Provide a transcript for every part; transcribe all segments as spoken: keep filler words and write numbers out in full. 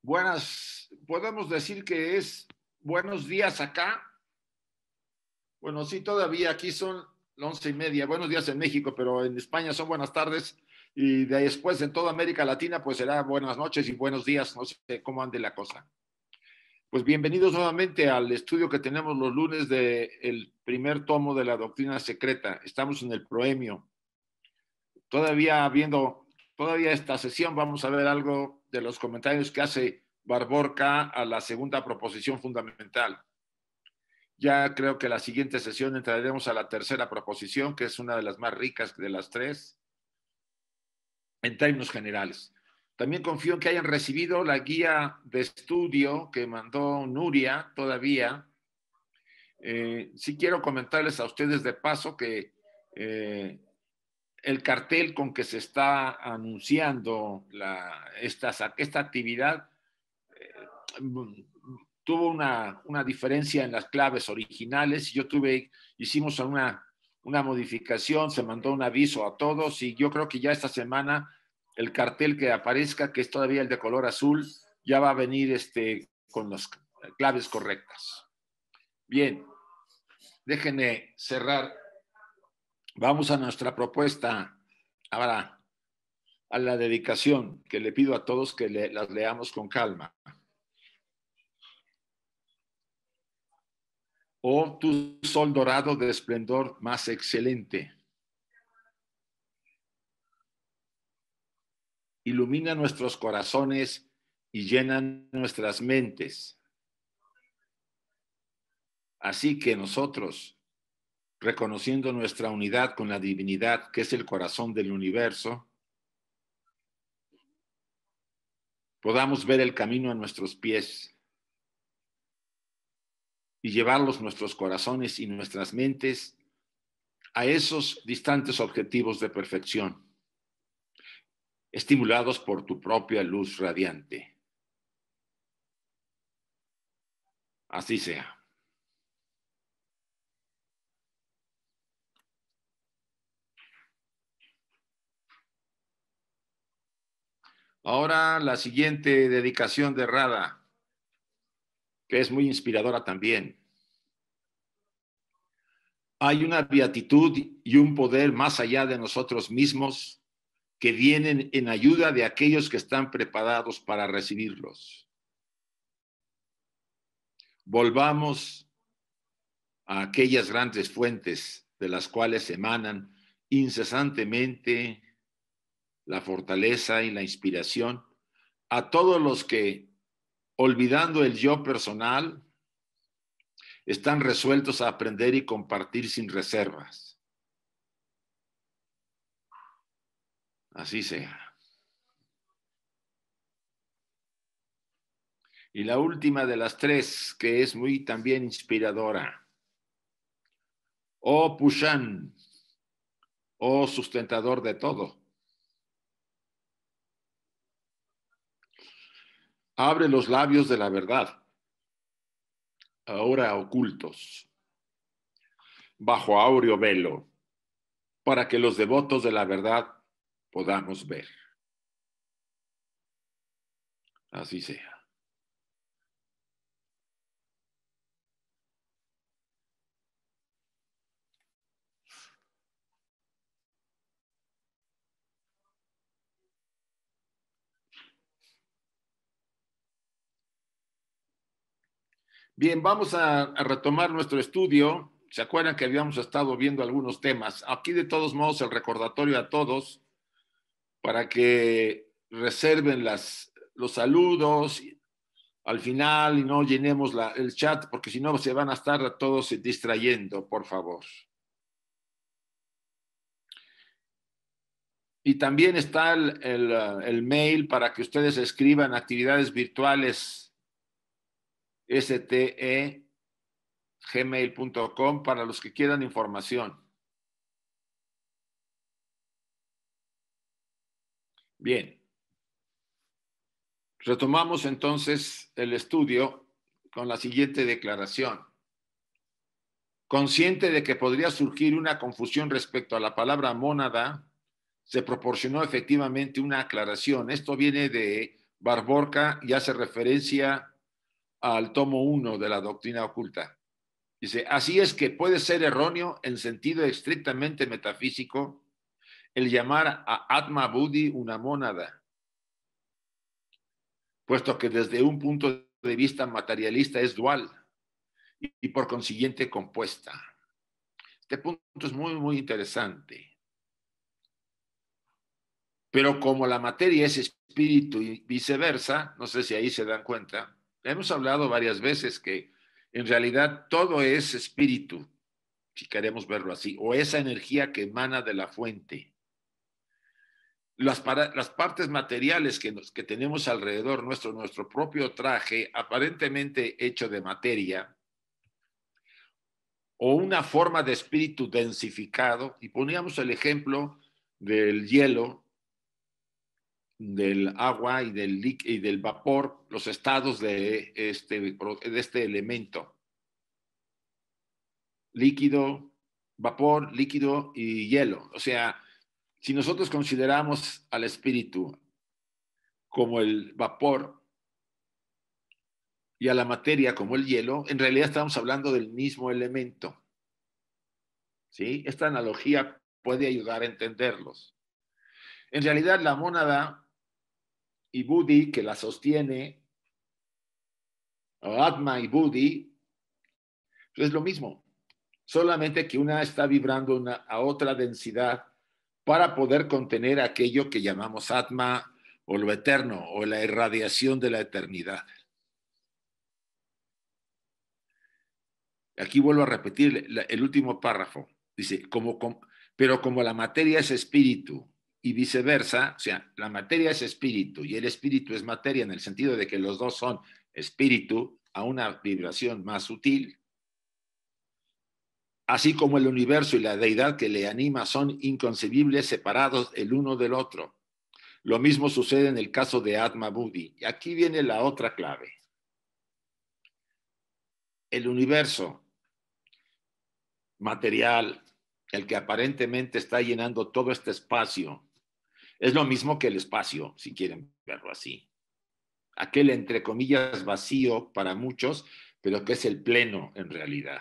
Buenas, podemos decir que es buenos días acá. Bueno, sí, todavía aquí son once y media. Buenos días en México, pero en España son buenas tardes. Y de después en toda América Latina, pues será buenas noches y buenos días. No sé cómo ande la cosa. Pues bienvenidos nuevamente al estudio que tenemos los lunes del primer tomo de la doctrina secreta. Estamos en el proemio. Todavía viendo, todavía esta sesión vamos a ver algo de los comentarios que hace Barborca a la segunda proposición fundamental. Ya creo que la siguiente sesión entraremos a la tercera proposición, que es una de las más ricas de las tres, en términos generales. También confío en que hayan recibido la guía de estudio que mandó Nuria todavía. Eh, sí quiero comentarles a ustedes de paso que eh, el cartel con que se está anunciando la, esta, esta actividad eh, tuvo una, una diferencia en las claves originales. Yo tuve, hicimos una, una modificación, se mandó un aviso a todos y yo creo que ya esta semana el cartel que aparezca, que es todavía el de color azul, ya va a venir este, con las claves correctas. Bien, déjenme cerrar. Vamos a nuestra propuesta ahora, a la dedicación, que le pido a todos que le, las leamos con calma. Oh, tu sol dorado de esplendor más excelente. Ilumina nuestros corazones y llena nuestras mentes. Así que nosotros, reconociendo nuestra unidad con la divinidad, que es el corazón del universo, podamos ver el camino a nuestros pies y llevarlos nuestros corazones y nuestras mentes a esos distantes objetivos de perfección, estimulados por tu propia luz radiante. Así sea. Ahora la siguiente dedicación de Radha, que es muy inspiradora también. Hay una beatitud y un poder más allá de nosotros mismos que vienen en ayuda de aquellos que están preparados para recibirlos. Volvamos a aquellas grandes fuentes de las cuales emanan incesantemente la fortaleza y la inspiración a todos los que, olvidando el yo personal, están resueltos a aprender y compartir sin reservas. Así sea. Y la última de las tres, que es muy también inspiradora. Oh Pushan, oh sustentador de todo. Abre los labios de la verdad, ahora ocultos, bajo áureo velo, para que los devotos de la verdad podamos ver. Así sea. Bien, vamos a, a retomar nuestro estudio. ¿Se acuerdan que habíamos estado viendo algunos temas? Aquí de todos modos el recordatorio a todos para que reserven las, los saludos al final y no llenemos la, el chat porque si no se van a estar todos distrayendo, por favor. Y también está el, el, el mail para que ustedes escriban actividades virtuales ste gmail punto com para los que quieran información. Bien. Retomamos entonces el estudio con la siguiente declaración. Consciente de que podría surgir una confusión respecto a la palabra mónada, se proporcionó efectivamente una aclaración. Esto viene de Barborca y hace referencia al tomo uno de la doctrina oculta. Dice, así es que puede ser erróneo en sentido estrictamente metafísico el llamar a Atma Buddhi una mónada, puesto que desde un punto de vista materialista es dual y, y por consiguiente compuesta. Este punto es muy, muy interesante. Pero como la materia es espíritu y viceversa, no sé si ahí se dan cuenta, hemos hablado varias veces que en realidad todo es espíritu, si queremos verlo así, o esa energía que emana de la fuente. Las, para, las partes materiales que, nos, que tenemos alrededor nuestro, nuestro propio traje, aparentemente hecho de materia, o una forma de espíritu densificado, y poníamos el ejemplo del hielo, del agua y del, y del vapor, los estados de este, de este elemento. Líquido, vapor, líquido y hielo. O sea, si nosotros consideramos al espíritu como el vapor y a la materia como el hielo, en realidad estamos hablando del mismo elemento. ¿Sí? Esta analogía puede ayudar a entenderlos. En realidad, la mónada y Buddhi que la sostiene, o Atma y Buddhi, es lo mismo, solamente que una está vibrando una, a otra densidad para poder contener aquello que llamamos Atma o lo eterno o la irradiación de la eternidad. Aquí vuelvo a repetir el último párrafo. Dice, como, como, pero como la materia es espíritu y viceversa, o sea, la materia es espíritu y el espíritu es materia en el sentido de que los dos son espíritu a una vibración más sutil, así como el universo y la deidad que le anima son inconcebibles, separados el uno del otro. Lo mismo sucede en el caso de Atma Buddhi. Y aquí viene la otra clave. El universo material, el que aparentemente está llenando todo este espacio, es lo mismo que el espacio, si quieren verlo así. Aquel, entre comillas, vacío para muchos, pero que es el pleno en realidad.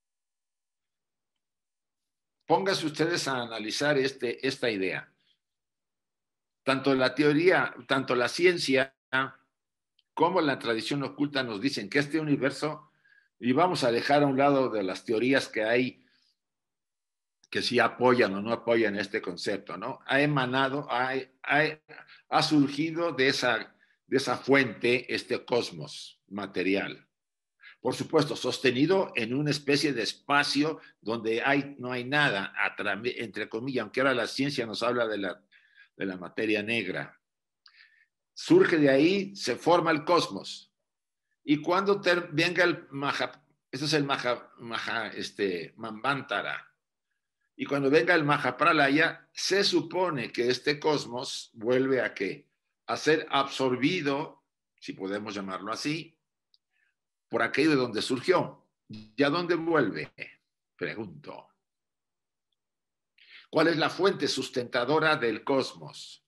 Pónganse ustedes a analizar este, esta idea. Tanto la teoría, tanto la ciencia como la tradición oculta nos dicen que este universo, y vamos a dejar a un lado de las teorías que hay que sí apoyan o no apoyan este concepto, ¿no? Ha emanado, ha, ha, ha surgido de esa, de esa fuente este cosmos material. Por supuesto, sostenido en una especie de espacio donde hay, no hay nada, entre comillas, aunque ahora la ciencia nos habla de la, de la materia negra. Surge de ahí, se forma el cosmos. Y cuando ter, venga el Maha, ese es el Maha, Maha este, Manvantara, y cuando venga el Mahapralaya, se supone que este cosmos vuelve a qué? A ser absorbido, si podemos llamarlo así, por aquello de donde surgió. ¿Y a dónde vuelve? Pregunto. ¿Cuál es la fuente sustentadora del cosmos?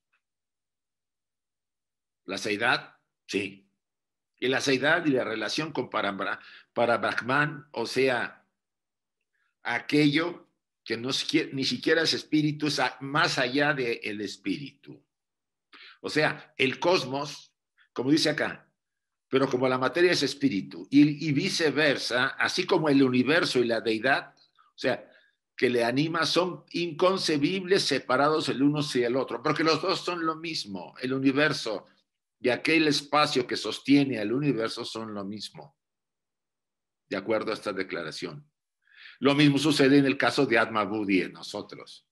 ¿La seidad? Sí. Y la seidad y la relación con para, para Brahman, o sea, aquello que no, ni siquiera es espíritu, es más allá del espíritu. O sea, el cosmos, como dice acá, pero como la materia es espíritu y, y viceversa, así como el universo y la deidad, o sea, que le anima, son inconcebibles separados el uno y el otro, porque los dos son lo mismo, el universo y aquel espacio que sostiene al universo son lo mismo, de acuerdo a esta declaración. Lo mismo sucede en el caso de Atma Buddhi en nosotros.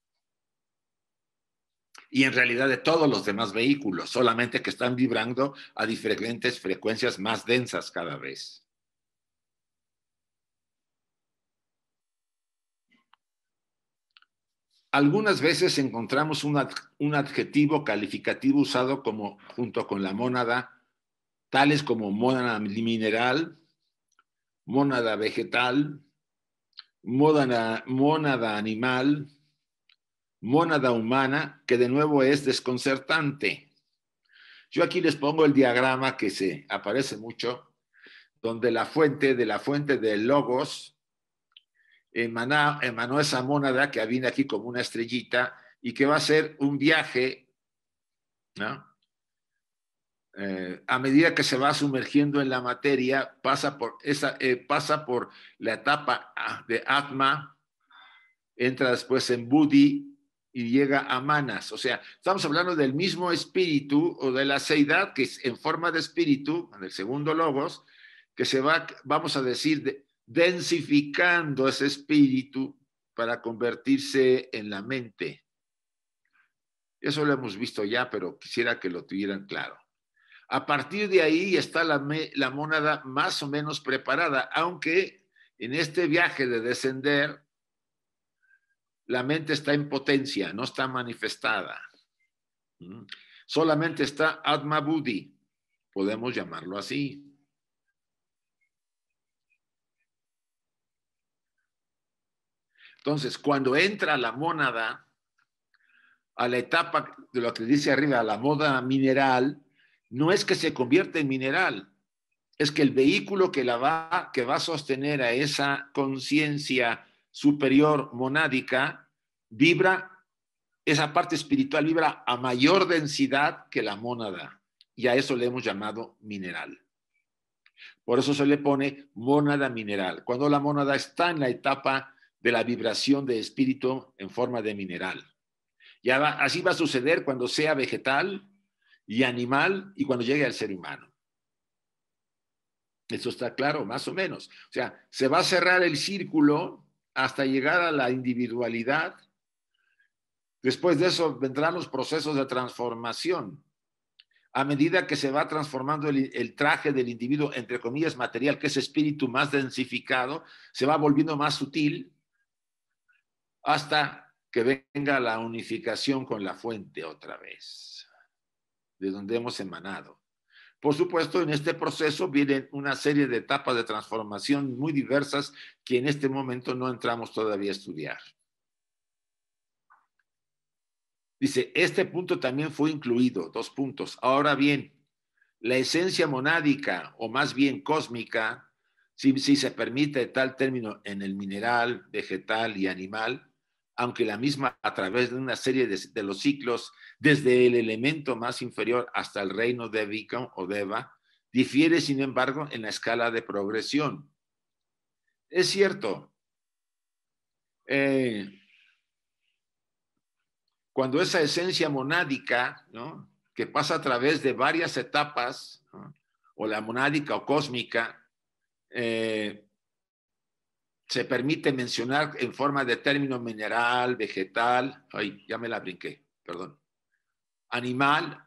Y en realidad de todos los demás vehículos, solamente que están vibrando a diferentes frecuencias más densas cada vez. Algunas veces encontramos un, ad, un adjetivo calificativo usado como, junto con la mónada, tales como mónada mineral, mónada vegetal, mónada, mónada animal, mónada humana, que de nuevo es desconcertante. Yo aquí les pongo el diagrama que se aparece mucho, donde la fuente de la fuente del logos emanó, emanó esa mónada que viene aquí como una estrellita y que va a ser un viaje, ¿no? Eh, a medida que se va sumergiendo en la materia, pasa por, esa, eh, pasa por la etapa de Atma, entra después en Buddhi y llega a Manas. O sea, estamos hablando del mismo espíritu o de la seidad que es en forma de espíritu, en el segundo logos, que se va, vamos a decir, densificando ese espíritu para convertirse en la mente. Eso lo hemos visto ya, pero quisiera que lo tuvieran claro. A partir de ahí está la, la mónada más o menos preparada, aunque en este viaje de descender, la mente está en potencia, no está manifestada. Solamente está Atma Buddhi, podemos llamarlo así. Entonces, cuando entra la mónada a la etapa de lo que dice arriba, la mónada mineral, no es que se convierta en mineral, es que el vehículo que, la va, que va a sostener a esa conciencia superior monádica vibra, esa parte espiritual vibra a mayor densidad que la mónada, y a eso le hemos llamado mineral. Por eso se le pone mónada mineral, cuando la mónada está en la etapa de la vibración de espíritu en forma de mineral. Y así va a suceder cuando sea vegetal y animal y cuando llegue al ser humano. Eso está claro, más o menos. O sea, se va a cerrar el círculo hasta llegar a la individualidad. Después de eso vendrán los procesos de transformación. A medida que se va transformando el, el traje del individuo, entre comillas, material, que es espíritu más densificado, se va volviendo más sutil hasta que venga la unificación con la fuente otra vez, de donde hemos emanado. Por supuesto, en este proceso vienen una serie de etapas de transformación muy diversas que en este momento no entramos todavía a estudiar. Dice, este punto también fue incluido, dos puntos. Ahora bien, la esencia monádica, o más bien cósmica, si, si se permite tal término en el mineral, vegetal y animal, aunque la misma a través de una serie de, de los ciclos, desde el elemento más inferior hasta el reino dévico o deva, difiere, sin embargo, en la escala de progresión. Es cierto, eh, cuando esa esencia monádica, ¿no?, que pasa a través de varias etapas, ¿no?, o la monádica o cósmica, eh, se permite mencionar en forma de término mineral, vegetal, ay, ya me la brinqué, perdón, animal,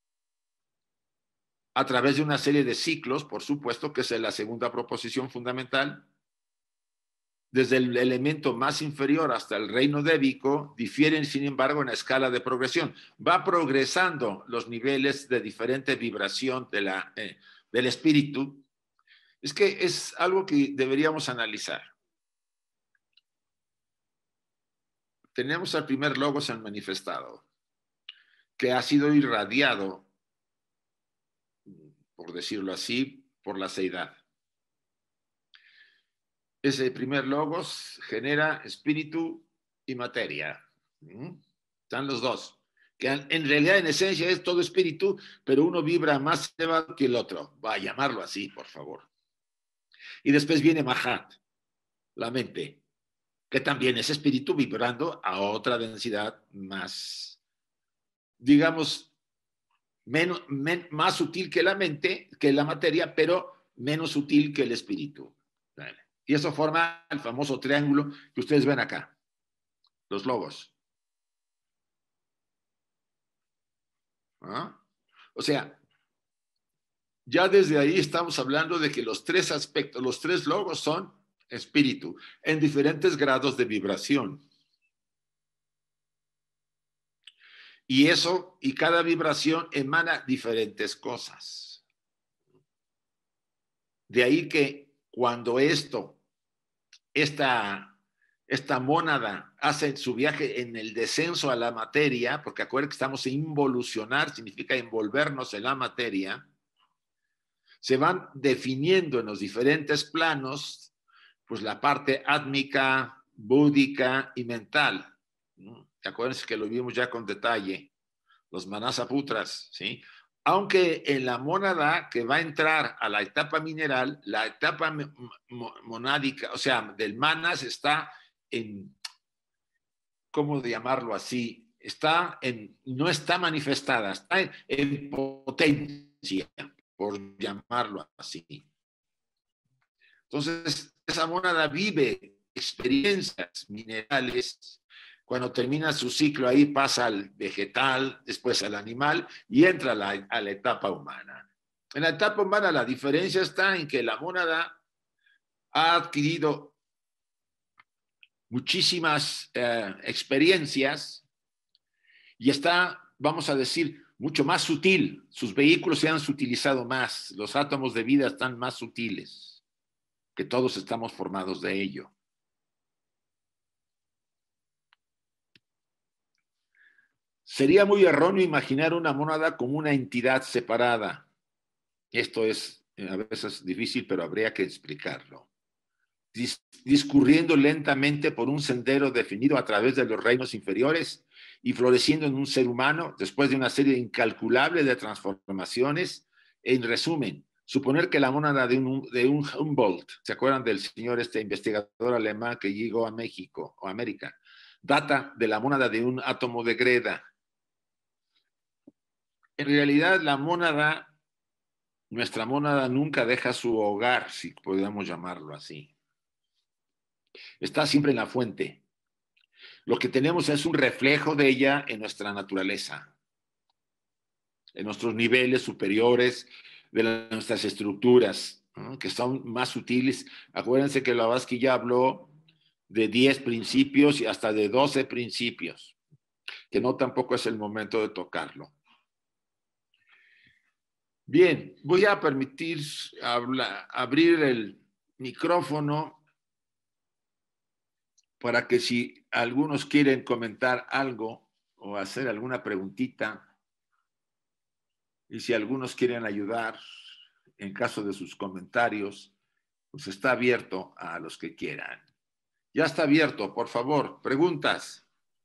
a través de una serie de ciclos, por supuesto, que es la segunda proposición fundamental. Desde el elemento más inferior hasta el reino débico, difieren, sin embargo, en la escala de progresión. Va progresando los niveles de diferente vibración de la, eh, del espíritu. Es que es algo que deberíamos analizar. Tenemos al primer logos al manifestado, que ha sido irradiado, por decirlo así, por la seidad. Ese primer logos genera espíritu y materia. Están los dos. Que en realidad, en esencia, es todo espíritu, pero uno vibra más elevado que el otro. Va a llamarlo así, por favor. Y después viene Mahat, la mente, que también es espíritu vibrando a otra densidad más, digamos, menos, men, más sutil que la mente, que la materia, pero menos sutil que el espíritu. ¿Vale? Y eso forma el famoso triángulo que ustedes ven acá, los logos. ¿Ah? O sea, ya desde ahí estamos hablando de que los tres aspectos, los tres logos son espíritu, en diferentes grados de vibración. Y eso, y cada vibración emana diferentes cosas. De ahí que cuando esto, esta esta mónada hace su viaje en el descenso a la materia, porque acuérdense que estamos en involucionar, significa envolvernos en la materia, se van definiendo en los diferentes planos, pues la parte átmica, búdica y mental. Acuérdense que lo vimos ya con detalle, los manasaputras, ¿sí? Aunque en la mónada que va a entrar a la etapa mineral, la etapa monádica, o sea, del manas está en, ¿cómo llamarlo así? Está en, no está manifestada, está en, en potencia, por llamarlo así. Entonces, esa mónada vive experiencias minerales. Cuando termina su ciclo, ahí pasa al vegetal, después al animal y entra a la, a la etapa humana. En la etapa humana la diferencia está en que la mónada ha adquirido muchísimas eh, experiencias y está, vamos a decir, mucho más sutil. Sus vehículos se han sutilizado más, los átomos de vida están más sutiles, que todos estamos formados de ello. Sería muy erróneo imaginar una mónada como una entidad separada. Esto es a veces difícil, pero habría que explicarlo. Dis discurriendo lentamente por un sendero definido a través de los reinos inferiores y floreciendo en un ser humano después de una serie incalculable de transformaciones. En resumen, suponer que la mónada de un, de un Humboldt, ¿se acuerdan del señor este investigador alemán que llegó a México o América? Data de la mónada de un átomo de greda. En realidad, la mónada, nuestra mónada nunca deja su hogar, si podemos llamarlo así. Está siempre en la fuente. Lo que tenemos es un reflejo de ella en nuestra naturaleza, en nuestros niveles superiores de la, nuestras estructuras, ¿no? Que son más sutiles. Acuérdense que Blavatsky ya habló de diez principios y hasta de doce principios, que no tampoco es el momento de tocarlo. Bien, voy a permitir hablar, abrir el micrófono para que si algunos quieren comentar algo o hacer alguna preguntita, y si algunos quieren ayudar en caso de sus comentarios, pues está abierto a los que quieran. Ya está abierto, por favor, preguntas.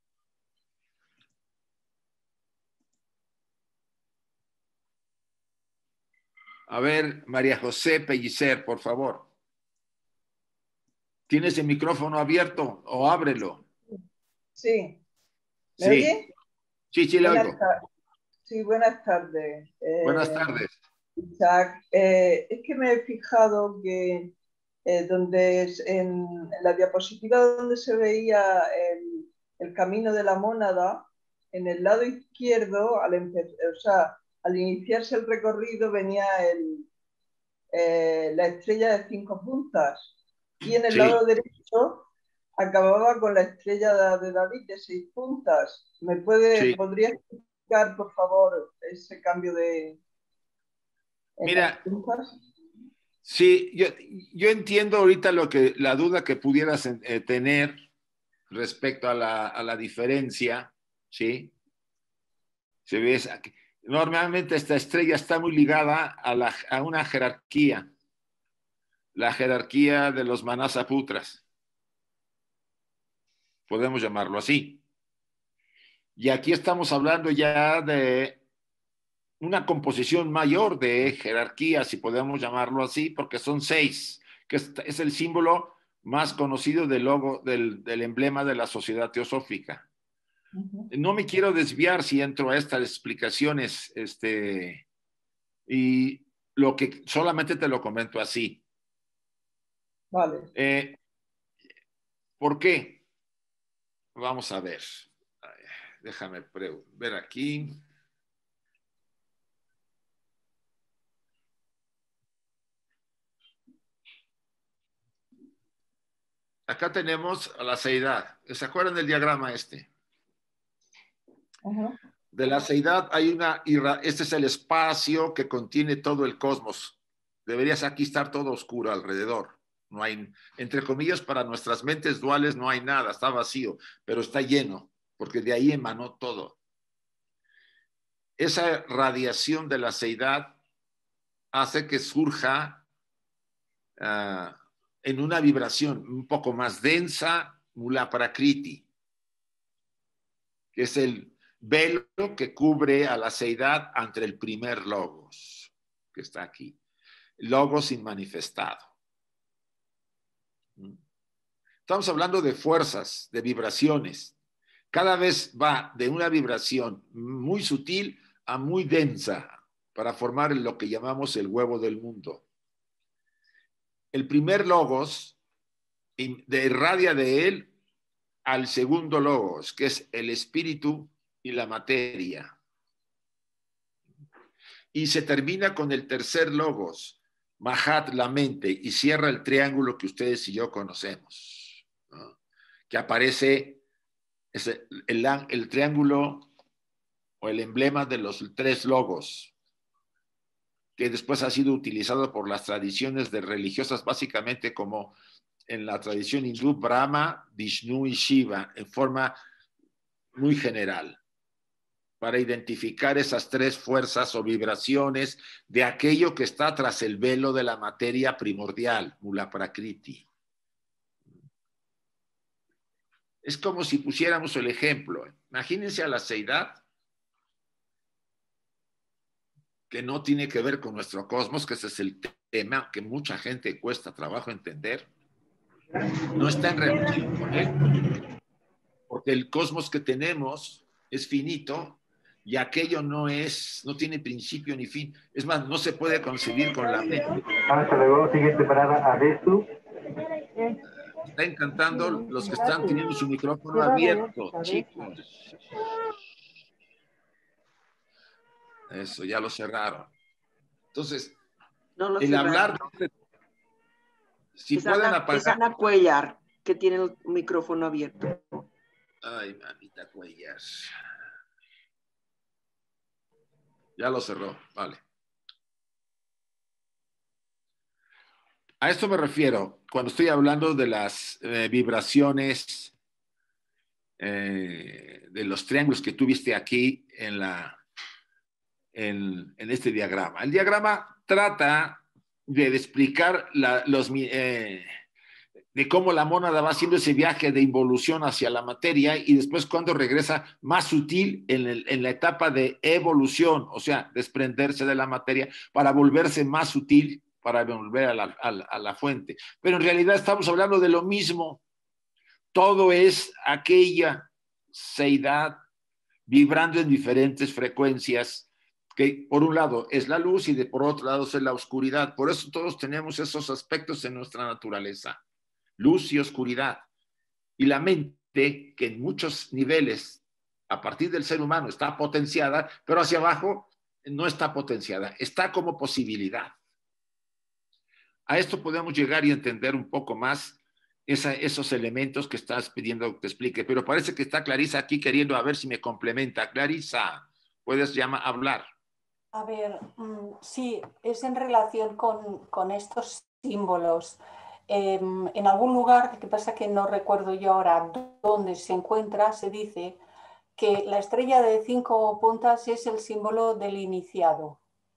A ver, María José Pellicer, por favor. ¿Tienes el micrófono abierto o ábrelo? Sí. ¿Me Sí. oye? Sí, sí, le buenas oigo. Sí, buenas tardes. Eh, Buenas tardes. Isaac, eh, es que me he fijado que eh, donde es en, en la diapositiva donde se veía el, el camino de la mónada, en el lado izquierdo, al, o sea, al iniciarse el recorrido, venía el, eh, la estrella de cinco puntas. Y en el Sí. lado derecho acababa con la estrella de David de seis puntas. ¿Me puede, Sí. podría explicar, por favor, ese cambio de en Mira, las puntas? sí, yo, yo entiendo ahorita lo que, la duda que pudieras eh, tener respecto a la, a la diferencia, ¿sí? Se ve, normalmente esta estrella está muy ligada a, la, a una jerarquía, la jerarquía de los manasaputras, podemos llamarlo así. Y aquí estamos hablando ya de una composición mayor de jerarquía, si podemos llamarlo así, porque son seis, que es, es el símbolo más conocido del logo, del, del emblema de la sociedad teosófica. Uh-huh. No me quiero desviar si entro a estas explicaciones, este, y lo que solamente te lo comento así. Vale. Eh, ¿Por qué? Vamos a ver. Déjame ver aquí. Acá tenemos a la seidad. ¿Se acuerdan del diagrama este? Uh-huh. De la seidad hay una, este es el espacio que contiene todo el cosmos. Deberías aquí estar todo oscuro alrededor. No hay, entre comillas, para nuestras mentes duales no hay nada, está vacío, pero está lleno, porque de ahí emanó todo. Esa radiación de la seidad hace que surja uh, en una vibración un poco más densa, Mula Prakriti, que es el velo que cubre a la seidad ante el primer logos, que está aquí. Logos inmanifestado. Estamos hablando de fuerzas, de vibraciones. Cada vez va de una vibración muy sutil a muy densa para formar lo que llamamos el huevo del mundo. El primer logos irradia de él al segundo logos, que es el espíritu y la materia. Y se termina con el tercer logos, Mahat, la mente, y cierra el triángulo que ustedes y yo conocemos, ¿no? Que aparece es el, el, el triángulo o el emblema de los tres logos, que después ha sido utilizado por las tradiciones de religiosas, básicamente como en la tradición hindú, Brahma, Vishnu y Shiva, en forma muy general, para identificar esas tres fuerzas o vibraciones de aquello que está tras el velo de la materia primordial, Mula Prakriti. Es como si pusiéramos el ejemplo. Imagínense a la seidad, que no tiene que ver con nuestro cosmos, que ese es el tema que mucha gente cuesta trabajo entender. No está en relación con él, porque el cosmos que tenemos es finito y aquello no es, no tiene principio ni fin. Es más, no se puede concebir con la mente. Hasta luego, siguiente parada, Adesu. Está encantando los que están teniendo su micrófono abierto, chicos. Eso, ya lo cerraron. Entonces, no lo el cerraron. hablar de... Si es pueden Ana, apagar... Es Ana Cuellar, que tiene el micrófono abierto. Ay, mamita Cuellar. Ya lo cerró, vale. A esto me refiero cuando estoy hablando de las eh, vibraciones, eh, de los triángulos que tuviste aquí en, la, en, en este diagrama. El diagrama trata de explicar la, los, eh, de cómo la mónada va haciendo ese viaje de involución hacia la materia y después cuando regresa más sutil en, el, en la etapa de evolución, o sea, desprenderse de la materia para volverse más sutil, para volver a la, a, la, a la fuente. Pero en realidad estamos hablando de lo mismo. Todo es aquella seidad vibrando en diferentes frecuencias, que por un lado es la luz y de por otro lado es la oscuridad. Por eso todos tenemos esos aspectos en nuestra naturaleza, luz y oscuridad. Y la mente, que en muchos niveles, a partir del ser humano, está potenciada, pero hacia abajo no está potenciada, está como posibilidad. A esto podemos llegar y entender un poco más esa, esos elementos que estás pidiendo que te explique, pero parece que está Clarisa aquí queriendo a ver si me complementa. Clarisa, puedes llamar, hablar. A ver, sí, es en relación con, con estos símbolos. Eh, en algún lugar, que pasa que no recuerdo yo ahora dónde se encuentra, se dice que la estrella de cinco puntas es el símbolo del iniciado.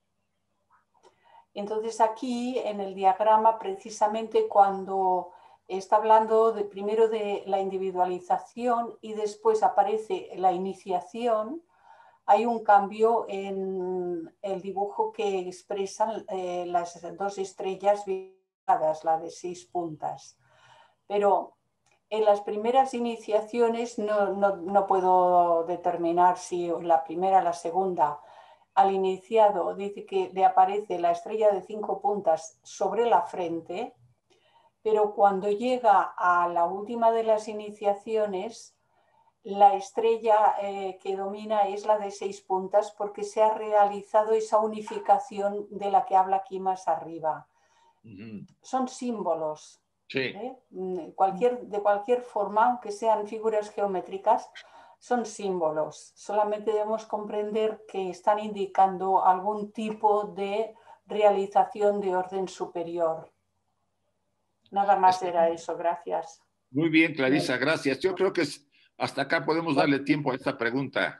Entonces aquí en el diagrama, precisamente cuando está hablando de, primero de la individualización y después aparece la iniciación, hay un cambio en el dibujo que expresan eh, las dos estrellas vibradas, la de seis puntas. Pero en las primeras iniciaciones no, no, no puedo determinar si la primera o la segunda. Al iniciado dice que le aparece la estrella de cinco puntas sobre la frente, pero cuando llega a la última de las iniciaciones, la estrella eh, que domina es la de seis puntas porque se ha realizado esa unificación de la que habla aquí más arriba. Uh-huh. Son símbolos. Sí. ¿eh? Cualquier, de cualquier forma, aunque sean figuras geométricas, son símbolos. Solamente debemos comprender que están indicando algún tipo de realización de orden superior. Nada más era eso, gracias. Muy bien, Clarisa, gracias. Yo creo que hasta acá podemos darle tiempo a esta pregunta.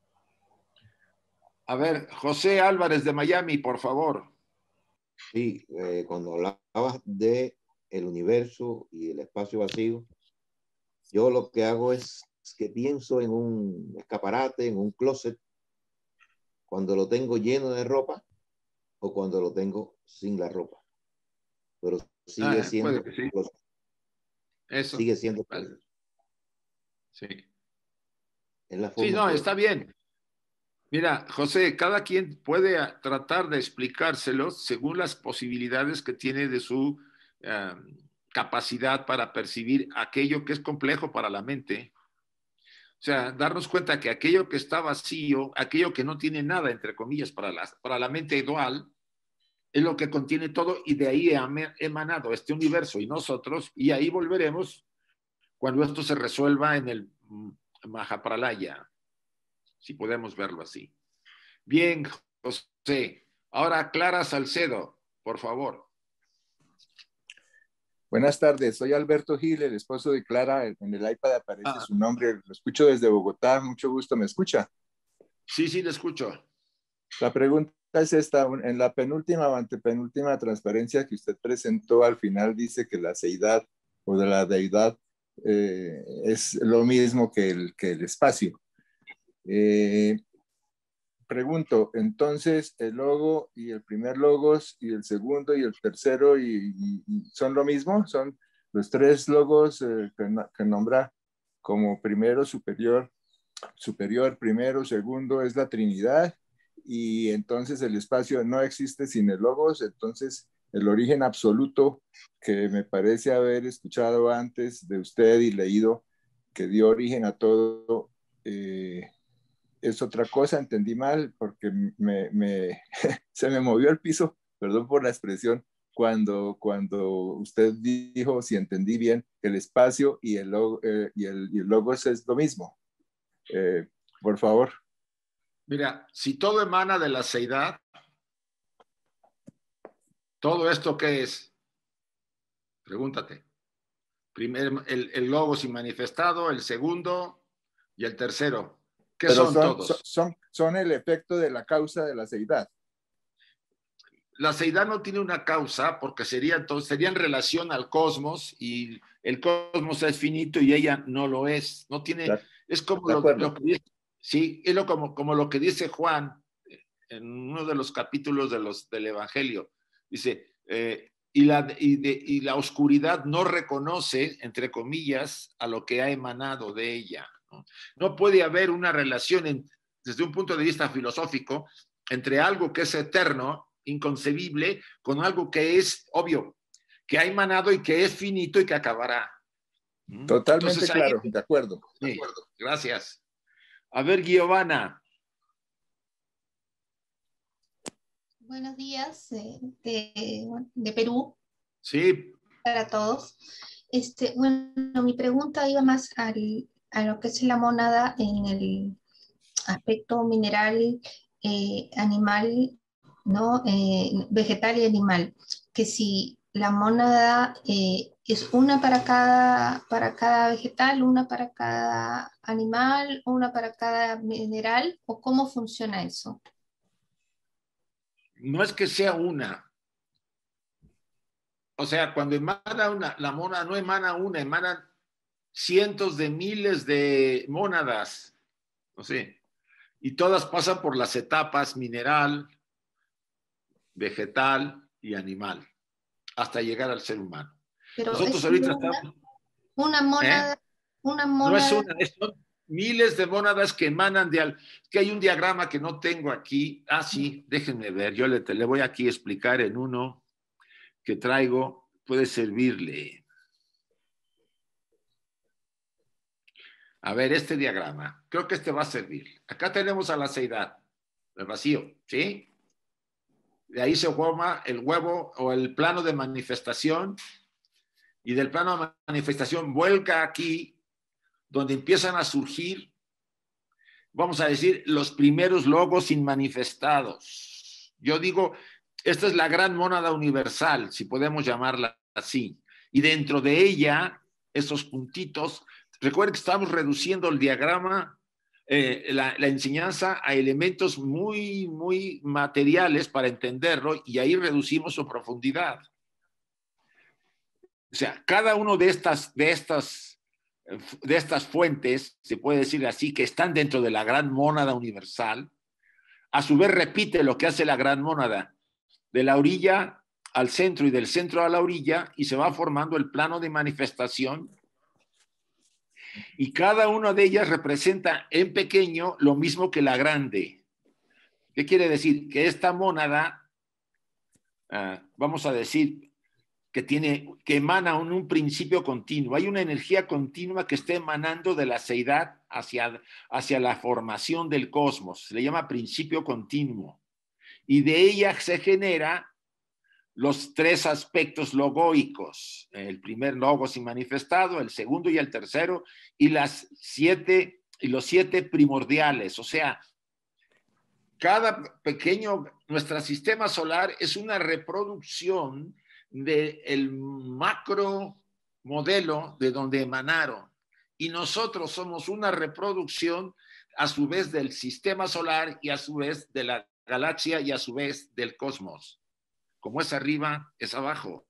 A ver, José Álvarez de Miami, por favor. Sí, eh, cuando hablabas de el universo y el espacio vacío, yo lo que hago es que pienso en un escaparate, en un closet, cuando lo tengo lleno de ropa o cuando lo tengo sin la ropa. Pero sigue Ah, siendo puede que sí. closet. Eso. Sigue siendo Vale. closet. Sí. Es la Sí, forma no, que- está bien. Mira, José, cada quien puede tratar de explicárselo según las posibilidades que tiene de su eh, capacidad para percibir aquello que es complejo para la mente. O sea, darnos cuenta que aquello que está vacío, aquello que no tiene nada, entre comillas, para la, para la mente dual, es lo que contiene todo y de ahí ha emanado este universo y nosotros, y ahí volveremos cuando esto se resuelva en el Mahapralaya, si podemos verlo así. Bien, José. Ahora Clara Salcedo, por favor. Buenas tardes, soy Alberto Gil, el esposo de Clara. En el iPad aparece Ah. su nombre. Lo escucho desde Bogotá, mucho gusto. ¿Me escucha? Sí, sí, le escucho. La pregunta es esta: en la penúltima o antepenúltima transparencia que usted presentó, al final dice que la seidad o de la deidad eh, es lo mismo que el, que el espacio. Eh, pregunto, entonces el logo y el primer logos y el segundo y el tercero y, y, y son lo mismo, son los tres logos eh, que, que nombra como primero, superior, superior, primero, segundo es la Trinidad, y entonces el espacio no existe sin el logos. Entonces el origen absoluto que me parece haber escuchado antes de usted y leído que dio origen a todo eh, es otra cosa. Entendí mal porque me, me, se me movió el piso, perdón por la expresión, cuando, cuando usted dijo, si entendí bien, que el espacio y el, eh, y el, y el logos es lo mismo. Eh, por favor. Mira, si todo emana de la seidad, ¿todo esto qué es? Pregúntate. Primero, el, el logos inmanifestado, el segundo y el tercero. ¿Qué Pero son, son, todos? son, son, son el efecto de la causa de la seidad. La seidad no tiene una causa porque sería, entonces, sería en relación al cosmos y el cosmos es finito y ella no lo es. No tiene, De, es como de lo, acuerdo. lo que dice, sí, es lo, como, como lo que dice Juan en uno de los capítulos de los, del Evangelio. Dice, eh, y, la, y, de, y la oscuridad no reconoce, entre comillas, a lo que ha emanado de ella. No, no puede haber una relación en, desde un punto de vista filosófico entre algo que es eterno, inconcebible, con algo que es obvio, que ha emanado y que es finito y que acabará. Totalmente Entonces, claro, ahí, de acuerdo. Sí, de acuerdo. Gracias. A ver, Giovanna. Buenos días eh, de, de Perú. Sí. Para todos. Este, bueno, mi pregunta iba más al, a lo que es la mónada en el aspecto mineral, eh, animal, ¿no? Eh, vegetal y animal. Que si la mónada eh, es una para cada, para cada vegetal, una para cada animal, una para cada mineral, o cómo funciona eso. No es que sea una. O sea, cuando emana una, la mónada no emana una, emanan cientos de miles de mónadas. No sé. Y todas pasan por las etapas mineral, vegetal y animal, hasta llegar al ser humano. Pero nosotros es ahorita una, estamos... una mónada, ¿Eh? una mónada... No es una, son miles de mónadas que emanan de... Al... que hay un diagrama que no tengo aquí. Ah, sí, déjenme ver. Yo le, le voy aquí a explicar en uno que traigo. Puede servirle. A ver, este diagrama. Creo que este va a servir. Acá tenemos a la seidad, el vacío, ¿sí? De ahí se forma el huevo o el plano de manifestación, y del plano de manifestación vuelca aquí, donde empiezan a surgir, vamos a decir, los primeros logos inmanifestados. Yo digo, esta es la gran mónada universal, si podemos llamarla así. Y dentro de ella, esos puntitos, recuerden que estamos reduciendo el diagrama, eh, la, la enseñanza a elementos muy, muy materiales para entenderlo, y ahí reducimos su profundidad. O sea, cada uno de estas, de estas, de estas fuentes, se puede decir así, que están dentro de la gran mónada universal, a su vez repite lo que hace la gran mónada, de la orilla al centro y del centro a la orilla, y se va formando el plano de manifestación, y cada una de ellas representa en pequeño lo mismo que la grande. ¿Qué quiere decir? Que esta mónada, uh, vamos a decir, que tiene, que emana un, un principio continuo. Hay una energía continua que está emanando de la seidad hacia, hacia la formación del cosmos. Se le llama principio continuo. Y de ella se genera los tres aspectos logoicos. El primer logos y manifestado, el segundo y el tercero, y las siete, y los siete primordiales. O sea, cada pequeño, nuestro sistema solar es una reproducción del macro modelo de donde emanaron, y nosotros somos una reproducción a su vez del sistema solar y a su vez de la galaxia y a su vez del cosmos. Como es arriba, es abajo.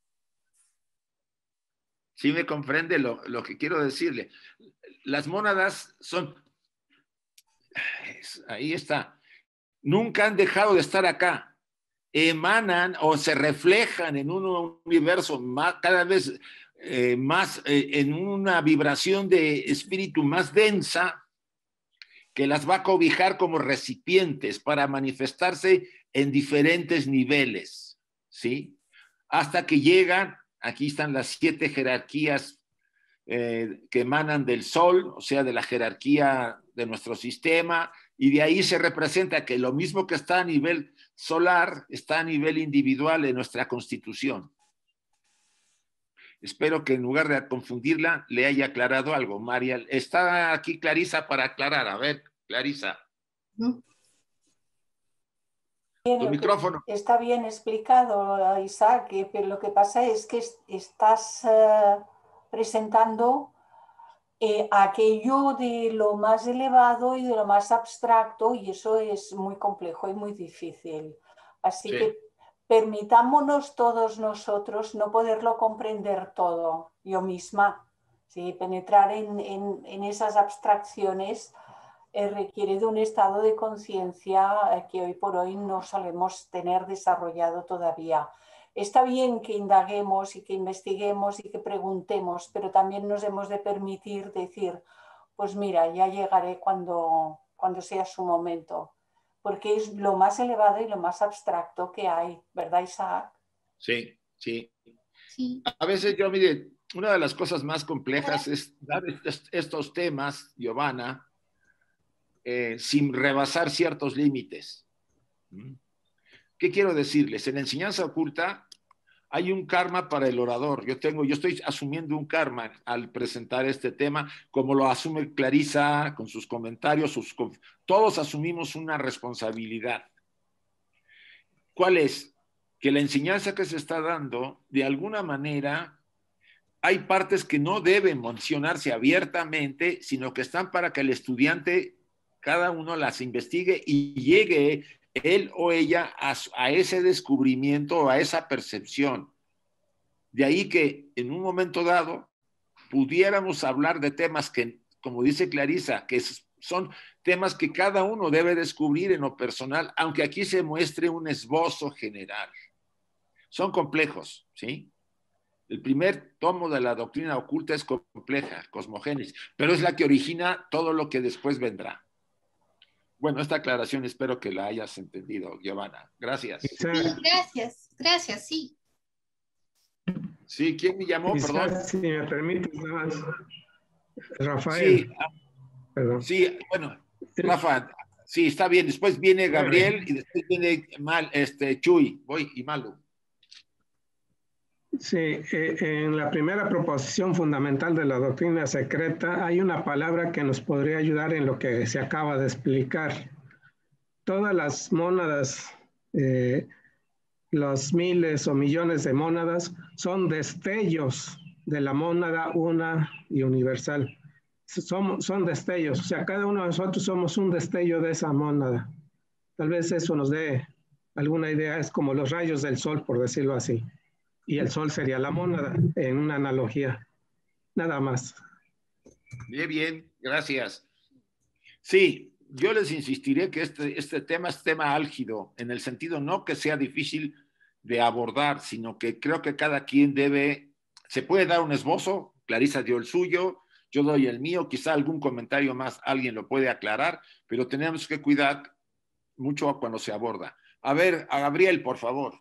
¿Sí me comprende lo, lo que quiero decirle? Las mónadas son, ahí está, nunca han dejado de estar acá. Emanan o se reflejan en un universo más, cada vez eh, más, eh, en una vibración de espíritu más densa, que las va a cobijar como recipientes para manifestarse en diferentes niveles, ¿sí? Hasta que llegan, aquí están las siete jerarquías eh, que emanan del Sol, o sea, de la jerarquía de nuestro sistema, y de ahí se representa que lo mismo que está a nivel solar está a nivel individual en nuestra constitución. Espero que en lugar de confundirla le haya aclarado algo. María, está aquí Clarisa para aclarar. A ver, Clarisa. Bien, tu micrófono. Está bien explicado, Isaac, pero lo que pasa es que estás uh, presentando Eh, aquello de lo más elevado y de lo más abstracto, y eso es muy complejo y muy difícil. Así sí. que permitámonos todos nosotros no poderlo comprender todo, yo misma. ¿Sí? Penetrar en, en, en esas abstracciones eh, requiere de un estado de conciencia eh, que hoy por hoy no solemos tener desarrollado todavía. Está bien que indaguemos y que investiguemos y que preguntemos, pero también nos hemos de permitir decir, pues mira, ya llegaré cuando, cuando sea su momento, porque es lo más elevado y lo más abstracto que hay, ¿verdad, Isaac? Sí, sí. Sí. A veces yo, mire, una de las cosas más complejas es dar estos temas, Giovanna, eh, sin rebasar ciertos límites. ¿Qué quiero decirles? En la enseñanza oculta hay un karma para el orador. Yo tengo, yo estoy asumiendo un karma al presentar este tema, como lo asume Clarisa con sus comentarios, sus, todos asumimos una responsabilidad. ¿Cuál es? Que la enseñanza que se está dando, de alguna manera, hay partes que no deben mencionarse abiertamente, sino que están para que el estudiante, cada uno las investigue y llegue él o ella a, a ese descubrimiento o a esa percepción. De ahí que en un momento dado pudiéramos hablar de temas que, como dice Clarisa, que son temas que cada uno debe descubrir en lo personal, aunque aquí se muestre un esbozo general. Son complejos, ¿sí? El primer tomo de la doctrina oculta es compleja, cosmogénesis, pero es la que origina todo lo que después vendrá. Bueno, esta aclaración espero que la hayas entendido, Giovanna. Gracias. Sí, gracias, gracias, sí. Sí, ¿quién me llamó? Quizás, Perdón. si me permites, nada más. Rafael. Sí, Perdón. sí, bueno, Rafa, sí, está bien. Después viene Gabriel y después viene Mal, este, Chuy, voy y Malu. Sí, eh, en la primera proposición fundamental de la doctrina secreta hay una palabra que nos podría ayudar en lo que se acaba de explicar. Todas las mónadas, eh, los miles o millones de mónadas son destellos de la mónada una y universal. Son, son destellos, o sea, cada uno de nosotros somos un destello de esa mónada. Tal vez eso nos dé alguna idea, es como los rayos del sol, por decirlo así. Y el sol sería la mónada, en una analogía. Nada más. Bien, bien, gracias. Sí, yo les insistiré que este, este tema es tema álgido, en el sentido no que sea difícil de abordar, sino que creo que cada quien debe, se puede dar un esbozo, Clarisa dio el suyo, yo doy el mío, quizá algún comentario más alguien lo puede aclarar, pero tenemos que cuidar mucho cuando se aborda. A ver, a Gabriel, por favor.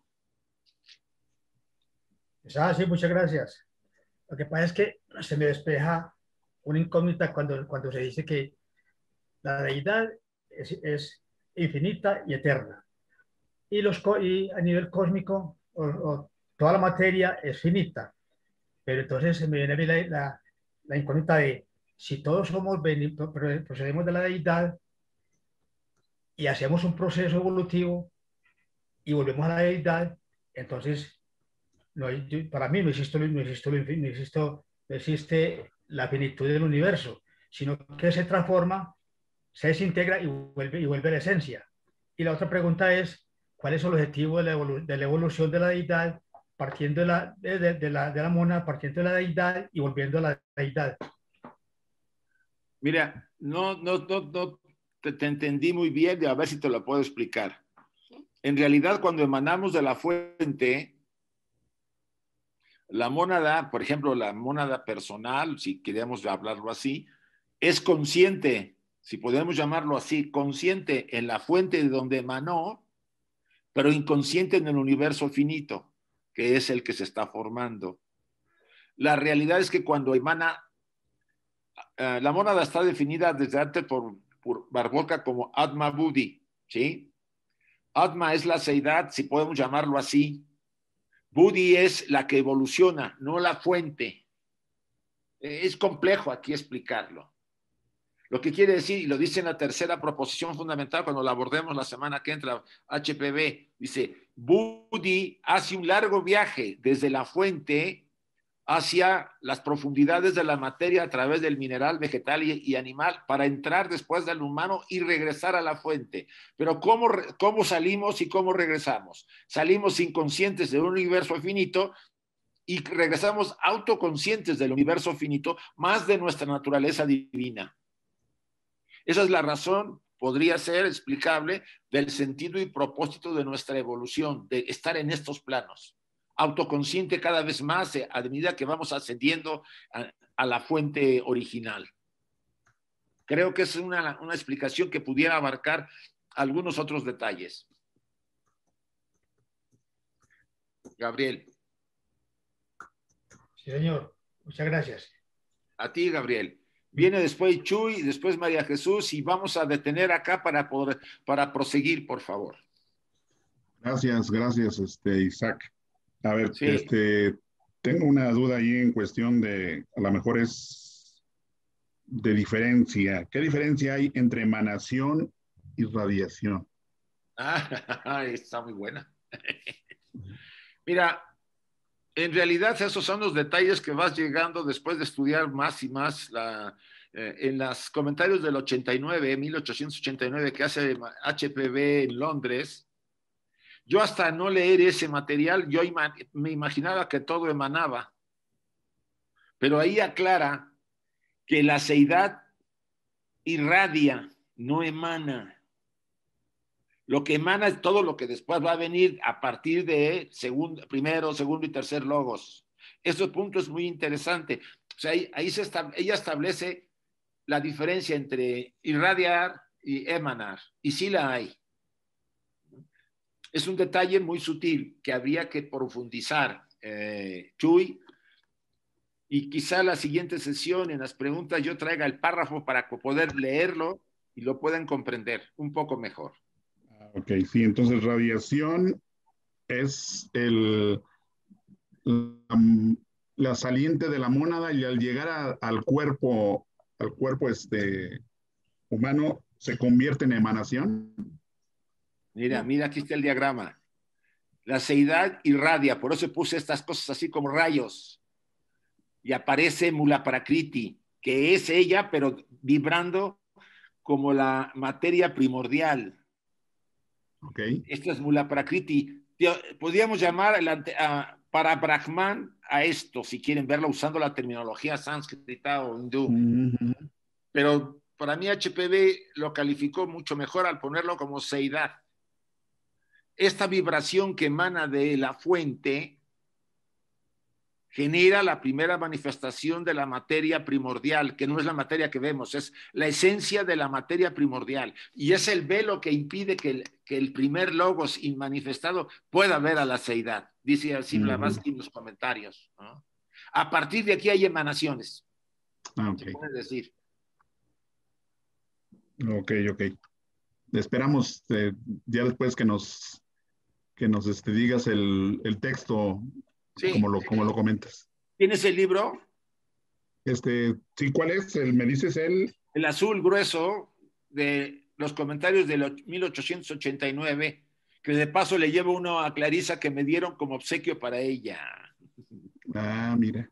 Ah, sí, muchas gracias. Lo que pasa es que se me despeja una incógnita cuando, cuando se dice que la deidad es, es infinita y eterna. Y, los, y a nivel cósmico, o, o, toda la materia es finita. Pero entonces se me viene a mí la, la, la incógnita de si todos somos procedemos de la deidad y hacemos un proceso evolutivo y volvemos a la deidad, entonces no hay, para mí no existe, no, existe, no, existe, no existe la finitud del universo, sino que se transforma, se desintegra y vuelve, y vuelve a la esencia. Y la otra pregunta es, ¿cuál es el objetivo de la, evolu de la evolución de la deidad, partiendo de la, de, de, de, la, de la mona, partiendo de la deidad y volviendo a la deidad? Mira, no, no, no, no te, te entendí muy bien y a ver si te lo puedo explicar. En realidad, cuando emanamos de la fuente, la mónada, por ejemplo, la mónada personal, si queremos hablarlo así, es consciente, si podemos llamarlo así, consciente en la fuente de donde emanó, pero inconsciente en el universo finito, que es el que se está formando. La realidad es que cuando emana, uh, la mónada está definida desde antes por, por Barboca como Atma Buddhi, ¿sí? Atma es la seidad, si podemos llamarlo así. Buddhi es la que evoluciona, no la fuente. Es complejo aquí explicarlo. Lo que quiere decir, y lo dice en la tercera proposición fundamental cuando la abordemos la semana que entra, H P V, dice, Buddhi hace un largo viaje desde la fuente hacia las profundidades de la materia a través del mineral, vegetal y, y animal para entrar después del humano y regresar a la fuente. Pero ¿cómo, cómo salimos y cómo regresamos? Salimos inconscientes de un universo finito y regresamos autoconscientes del universo finito, más de nuestra naturaleza divina. Esa es la razón, podría ser explicable, del sentido y propósito de nuestra evolución, de estar en estos planos. Autoconsciente cada vez más a medida que vamos ascendiendo a, a la fuente original. Creo que es una, una explicación que pudiera abarcar algunos otros detalles. Gabriel. Sí, señor. Muchas gracias. A ti, Gabriel. Viene después Chuy, después María Jesús y vamos a detener acá para, poder, para proseguir, por favor. Gracias, gracias, este, Isaac. A ver, sí. este, tengo una duda ahí en cuestión de, a lo mejor es de diferencia. ¿Qué diferencia hay entre emanación y radiación? Ah, está muy buena. Mira, en realidad esos son los detalles que vas llegando después de estudiar más y más la, eh, en los comentarios del ochenta y nueve, mil ochocientos ochenta y nueve que hace H P V en Londres. Yo hasta no leer ese material, yo ima me imaginaba que todo emanaba. Pero ahí aclara que la seidad irradia, no emana. Lo que emana es todo lo que después va a venir a partir de segundo, primero, segundo y tercer logos. Ese punto es muy interesante. O sea, ahí, ahí se está, ella establece la diferencia entre irradiar y emanar. Y sí la hay. Es un detalle muy sutil que habría que profundizar, eh, Chuy, y quizá la siguiente sesión en las preguntas yo traiga el párrafo para poder leerlo y lo puedan comprender un poco mejor. Ok, sí, entonces radiación es el, la, la saliente de la mónada y al llegar a, al cuerpo, al cuerpo este, humano se convierte en emanación. Mira, mira, aquí está el diagrama. La seidad irradia, por eso puse estas cosas así como rayos. Y aparece Mula Prakriti, que es ella, pero vibrando como la materia primordial. Okay. Esto es Mula Prakriti. Podríamos llamar a, para Brahman a esto, si quieren verlo usando la terminología sánscrita o hindú. Uh-huh. Pero para mí H P V lo calificó mucho mejor al ponerlo como seidad. Esta vibración que emana de la fuente genera la primera manifestación de la materia primordial, que no es la materia que vemos, es la esencia de la materia primordial. Y es el velo que impide que el, que el primer logos inmanifestado pueda ver a la seidad. Dice así Blavatsky en los comentarios, ¿no? A partir de aquí hay emanaciones. Okay. Se puede decir. Ok, ok. Esperamos eh, ya después que nos, que nos este, digas el, el texto. Sí. Como lo, como lo comentas. ¿Tienes el libro? Este, sí, ¿cuál es? El, ¿me dices el? El azul grueso de los comentarios de mil ochocientos ochenta y nueve, que de paso le llevo uno a Clarisa que me dieron como obsequio para ella. Ah, mira.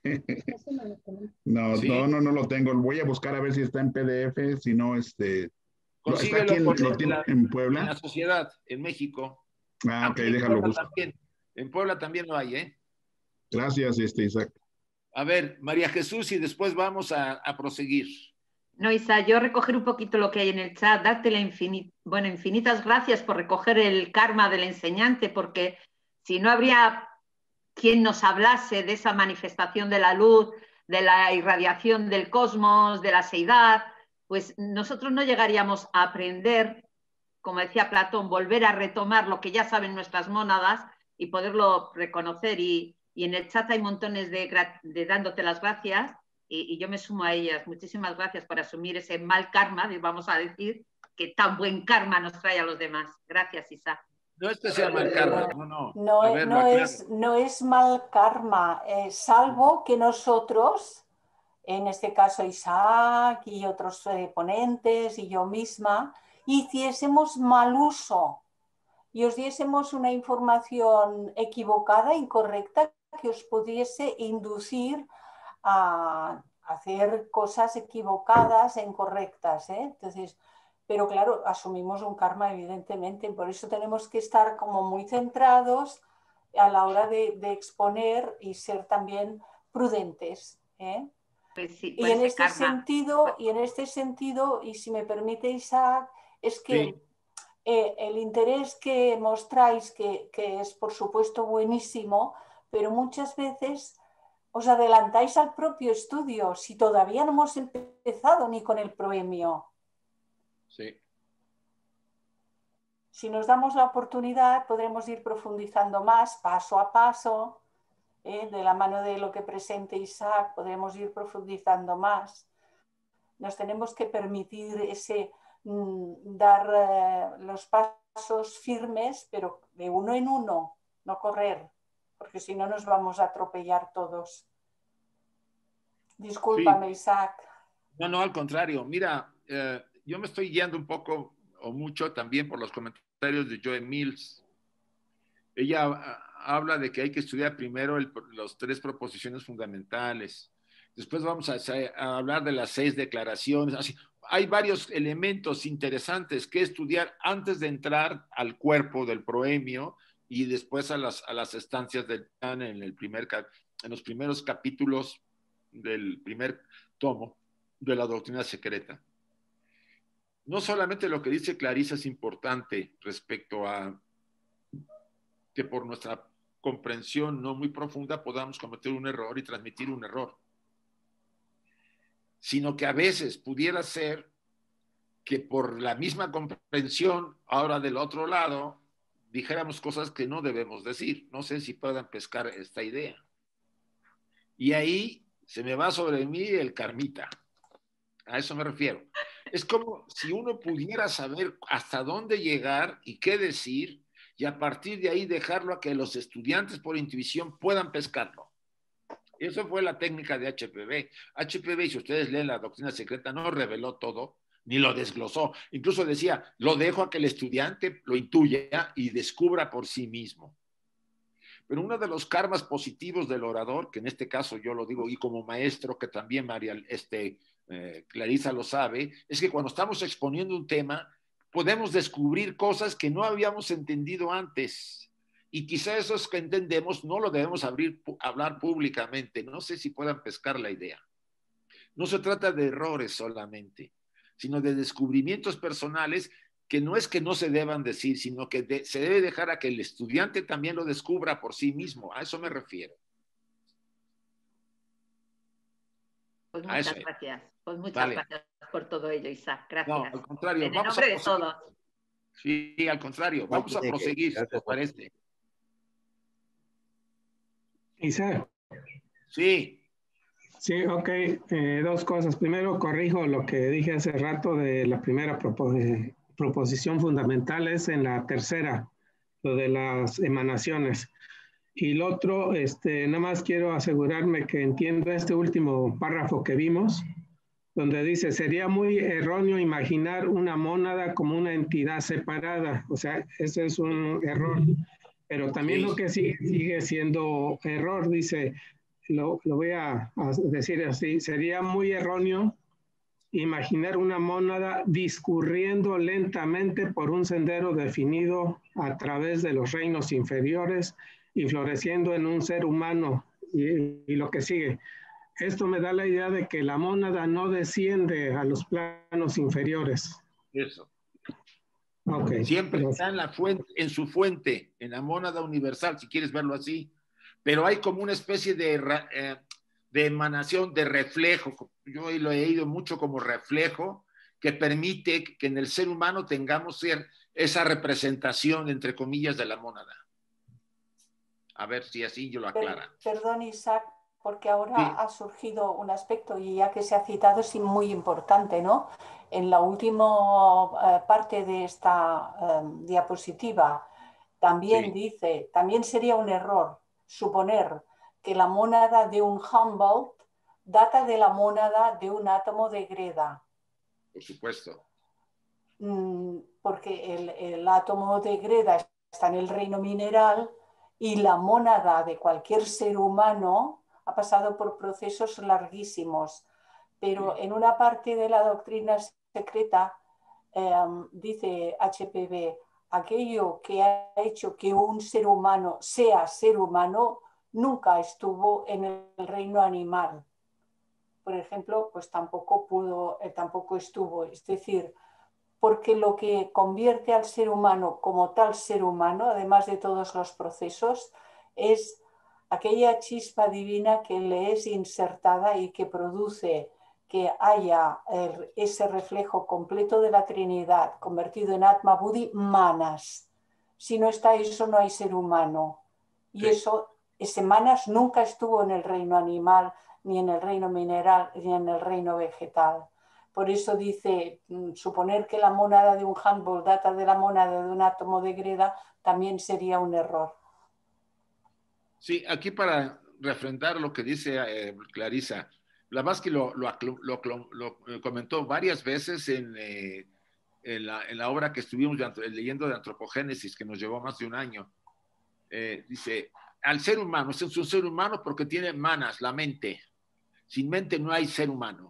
No, ¿sí? no, no, no lo tengo. Voy a buscar a ver si está en P D F, si no, este... ¿Está aquí en, ¿lo tiene en Puebla? En la sociedad, en México. Ah, ok, déjalo buscar. En Puebla también lo hay, ¿eh? Gracias, este, Isaac. A ver, María Jesús, y después vamos a, a proseguir. No, Isaac, yo recoger un poquito lo que hay en el chat, darte la infinita, bueno, infinitas gracias por recoger el karma del enseñante, porque si no habría quien nos hablase de esa manifestación de la luz, de la irradiación del cosmos, de la seidad, pues nosotros no llegaríamos a aprender, como decía Platón, volver a retomar lo que ya saben nuestras mónadas y poderlo reconocer. Y, y en el chat hay montones de, de dándote las gracias y, y yo me sumo a ellas. Muchísimas gracias por asumir ese mal karma, vamos a decir, que tan buen karma nos trae a los demás. Gracias, Isa. No es que sea mal karma, no, no. No, ver, no, es, no es mal karma, eh, salvo que nosotros, en este caso Isaac y otros eh, ponentes y yo misma, hiciésemos mal uso y os diésemos una información equivocada, incorrecta, que os pudiese inducir a hacer cosas equivocadas e incorrectas, ¿eh? Entonces, pero claro, asumimos un karma evidentemente, por eso tenemos que estar como muy centrados a la hora de, de exponer y ser también prudentes, ¿eh? Pues sí, y en este karma. sentido, y en este sentido, y si me permite Isaac, es que sí. eh, el interés que mostráis, que, que es por supuesto buenísimo, pero muchas veces os adelantáis al propio estudio, si todavía no hemos empezado ni con el proemio. Sí. Si nos damos la oportunidad, podremos ir profundizando más, paso a paso, ¿eh? De la mano de lo que presente Isaac, podremos ir profundizando más. Nos tenemos que permitir ese mm, dar eh, los pasos firmes, pero de uno en uno, no correr, porque si no nos vamos a atropellar todos. Discúlpame, sí. Isaac. No, no, al contrario. Mira, eh, yo me estoy guiando un poco o mucho también por los comentarios de Joe Mills. Ella a, habla de que hay que estudiar primero el, los tres proposiciones fundamentales. Después vamos a, a hablar de las seis declaraciones. Así, hay varios elementos interesantes que estudiar antes de entrar al cuerpo del proemio y después a las, a las estancias del Tan en, el primer, en los primeros capítulos del primer tomo de la doctrina secreta. No solamente lo que dice Clarisa es importante respecto a que por nuestra comprensión no muy profunda podamos cometer un error y transmitir un error, sino que a veces pudiera ser que por la misma comprensión, ahora del otro lado, dijéramos cosas que no debemos decir. No sé si puedan pescar esta idea. Y ahí se me va sobre mí el karmita. A eso me refiero. Es como si uno pudiera saber hasta dónde llegar y qué decir, y a partir de ahí dejarlo a que los estudiantes por intuición puedan pescarlo. Eso fue la técnica de H P V. H P V, si ustedes leen la doctrina secreta, no reveló todo, ni lo desglosó. Incluso decía, lo dejo a que el estudiante lo intuya y descubra por sí mismo. Pero uno de los karmas positivos del orador, que en este caso yo lo digo y como maestro, que también María, este, eh, Clarisa lo sabe, es que cuando estamos exponiendo un tema, podemos descubrir cosas que no habíamos entendido antes. Y quizá esos que entendemos no lo debemos abrir, hablar públicamente. No sé si puedan pescar la idea. No se trata de errores solamente, sino de descubrimientos personales que no es que no se deban decir, sino que de, se debe dejar a que el estudiante también lo descubra por sí mismo. A eso me refiero. Pues muchas gracias. Pues muchas vale. gracias por todo ello, Isaac. Gracias. No, al contrario. En el vamos nombre a de todos. Sí, al contrario. Vamos a proseguir, si te parece. Isaac. Sí. Sí, ok. Eh, dos cosas. Primero, corrijo lo que dije hace rato de la primera proposición. proposición fundamental es en la tercera, lo de las emanaciones. Y lo otro, este, nada más quiero asegurarme que entiendo este último párrafo que vimos, donde dice, sería muy erróneo imaginar una mónada como una entidad separada. O sea, ese es un error. Pero también sí. Lo que sigue, sigue siendo error, dice, lo, lo voy a, a decir así, sería muy erróneo imaginar una mónada discurriendo lentamente por un sendero definido a través de los reinos inferiores y floreciendo en un ser humano. Y, y lo que sigue. Esto me da la idea de que la mónada no desciende a los planos inferiores. Eso. Okay. Siempre Gracias. Está en, la fuente, en su fuente, en la mónada universal, si quieres verlo así. Pero hay como una especie de... Eh, de emanación, de reflejo, yo lo he leído mucho como reflejo, que permite que en el ser humano tengamos esa representación, entre comillas, de la mónada. A ver si así yo lo aclaro. Perdón, Isaac, porque ahora sí. Ha surgido un aspecto, y ya que se ha citado, es muy importante, ¿no? En la última eh, parte de esta eh, diapositiva, también sí. Dice, también sería un error suponer que la mónada de un Humboldt data de la mónada de un átomo de Greda. Por supuesto. Porque el, el átomo de Greda está en el reino mineral y la mónada de cualquier ser humano ha pasado por procesos larguísimos. Pero en una parte de la doctrina secreta eh, dice H P B, aquello que ha hecho que un ser humano sea ser humano nunca estuvo en el reino animal. Por ejemplo, pues tampoco pudo, eh, tampoco estuvo. Es decir, porque lo que convierte al ser humano como tal ser humano, además de todos los procesos, es aquella chispa divina que le es insertada y que produce que haya el, ese reflejo completo de la Trinidad convertido en Atma Buddhi Manas. Si no está eso, no hay ser humano. Y sí. eso... Ese manas nunca estuvo en el reino animal, ni en el reino mineral, ni en el reino vegetal. Por eso dice, suponer que la mónada de un Humboldt data de la mónada de un átomo de Greda también sería un error. Sí, aquí para refrendar lo que dice eh, Clarisa, Blavatsky lo, lo, lo, lo, lo comentó varias veces en, eh, en, la, en la obra que estuvimos leyendo de Antropogénesis, que nos llevó más de un año. Eh, dice... Al ser humano, es un ser humano porque tiene manas, la mente. Sin mente no hay ser humano.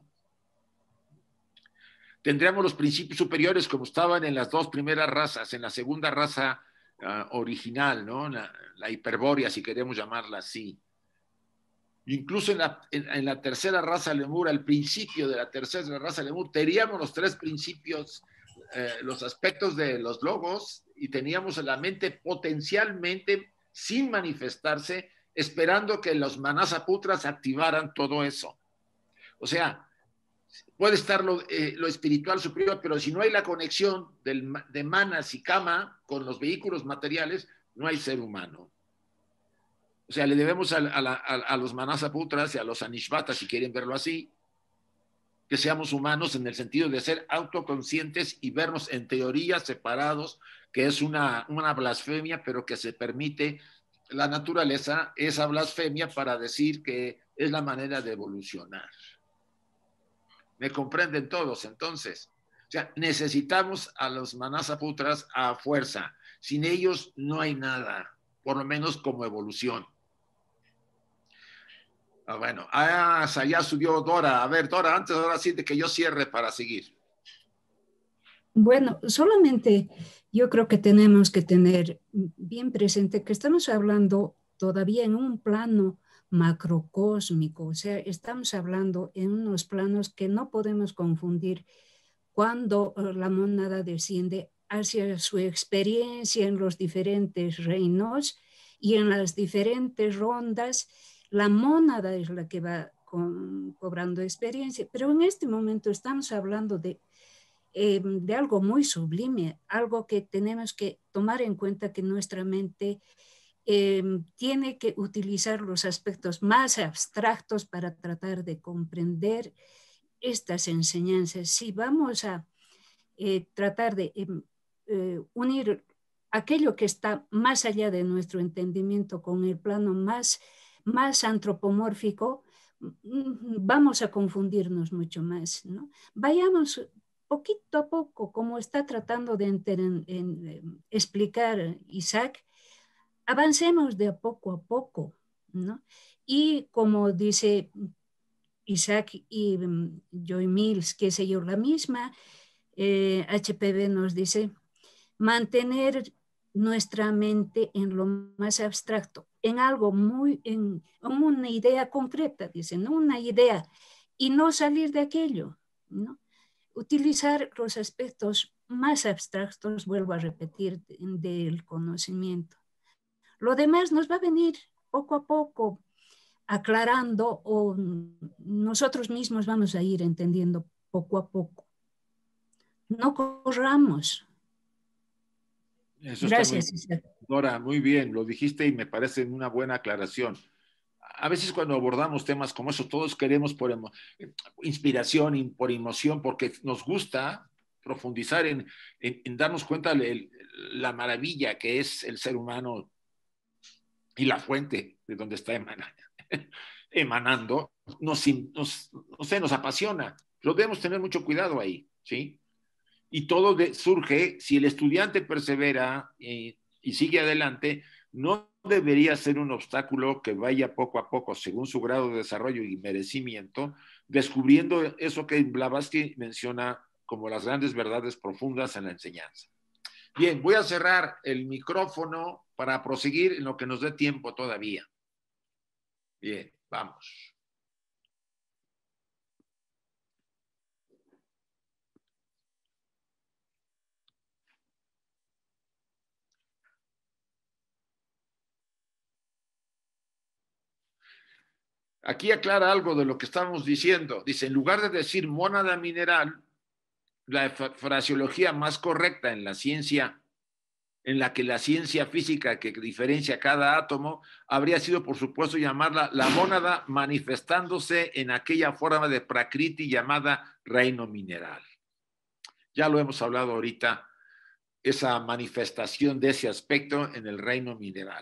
Tendríamos los principios superiores como estaban en las dos primeras razas, en la segunda raza uh, original, ¿no? La, la hiperbórea, si queremos llamarla así. Incluso en la, en, en la tercera raza lemur, al principio de la tercera raza lemur, teníamos los tres principios, eh, los aspectos de los logos, y teníamos en la mente potencialmente sin manifestarse, esperando que los manasaputras activaran todo eso. O sea, puede estar lo, eh, lo espiritual superior, pero si no hay la conexión del, de manas y kama con los vehículos materiales, no hay ser humano. O sea, le debemos a, a, la, a, a los manasaputras y a los anishvatas, si quieren verlo así, que seamos humanos en el sentido de ser autoconscientes y vernos en teoría separados, que es una, una blasfemia, pero que se permite la naturaleza, esa blasfemia para decir que es la manera de evolucionar. ¿Me comprenden todos? Entonces, o sea, necesitamos a los manasaputras a fuerza. Sin ellos no hay nada. por lo menos como evolución. Ah, bueno, ah, ya subió Dora. A ver, Dora, antes ahora sí de que yo cierre para seguir. Bueno, solamente yo creo que tenemos que tener bien presente que estamos hablando todavía en un plano macrocósmico, o sea, estamos hablando en unos planos que no podemos confundir cuando la mónada desciende hacia su experiencia en los diferentes reinos y en las diferentes rondas. La mónada es la que va con, cobrando experiencia, pero en este momento estamos hablando de Eh, de algo muy sublime, algo que tenemos que tomar en cuenta que nuestra mente eh, tiene que utilizar los aspectos más abstractos para tratar de comprender estas enseñanzas. Si vamos a eh, tratar de eh, eh, unir aquello que está más allá de nuestro entendimiento con el plano más, más antropomórfico, vamos a confundirnos mucho más, ¿no? Vayamos poquito a poco, como está tratando de enter, en, en, en, explicar Isaac, avancemos de a poco a poco, ¿no? Y como dice Isaac y um, Joy Mills, qué sé yo, la misma, eh, H P V nos dice, mantener nuestra mente en lo más abstracto, en algo muy, en, en una idea concreta, dice, ¿no? Una idea, y no salir de aquello, ¿no? Utilizar los aspectos más abstractos, vuelvo a repetir, del conocimiento. Lo demás nos va a venir poco a poco aclarando o nosotros mismos vamos a ir entendiendo poco a poco. No corramos. Eso Gracias, está muy, Dora, muy bien, lo dijiste y me parece una buena aclaración. A veces cuando abordamos temas como eso, todos queremos por emo inspiración y por emoción, porque nos gusta profundizar en, en, en darnos cuenta de la maravilla que es el ser humano y la fuente de donde está emanando, emanando nos, nos, no sé, nos apasiona. Pero debemos tener mucho cuidado ahí, ¿sí? Y todo de, surge, si el estudiante persevera y, y sigue adelante, no debería ser un obstáculo que vaya poco a poco, según su grado de desarrollo y merecimiento, descubriendo eso que Blavatsky menciona como las grandes verdades profundas en la enseñanza. Bien, voy a cerrar el micrófono para proseguir en lo que nos dé tiempo todavía. Bien, vamos. Aquí aclara algo de lo que estábamos diciendo. Dice, en lugar de decir mónada mineral, la fraseología más correcta en la ciencia, en la que la ciencia física que diferencia cada átomo, habría sido, por supuesto, llamarla la mónada manifestándose en aquella forma de prakriti llamada reino mineral. Ya lo hemos hablado ahorita, esa manifestación de ese aspecto en el reino mineral.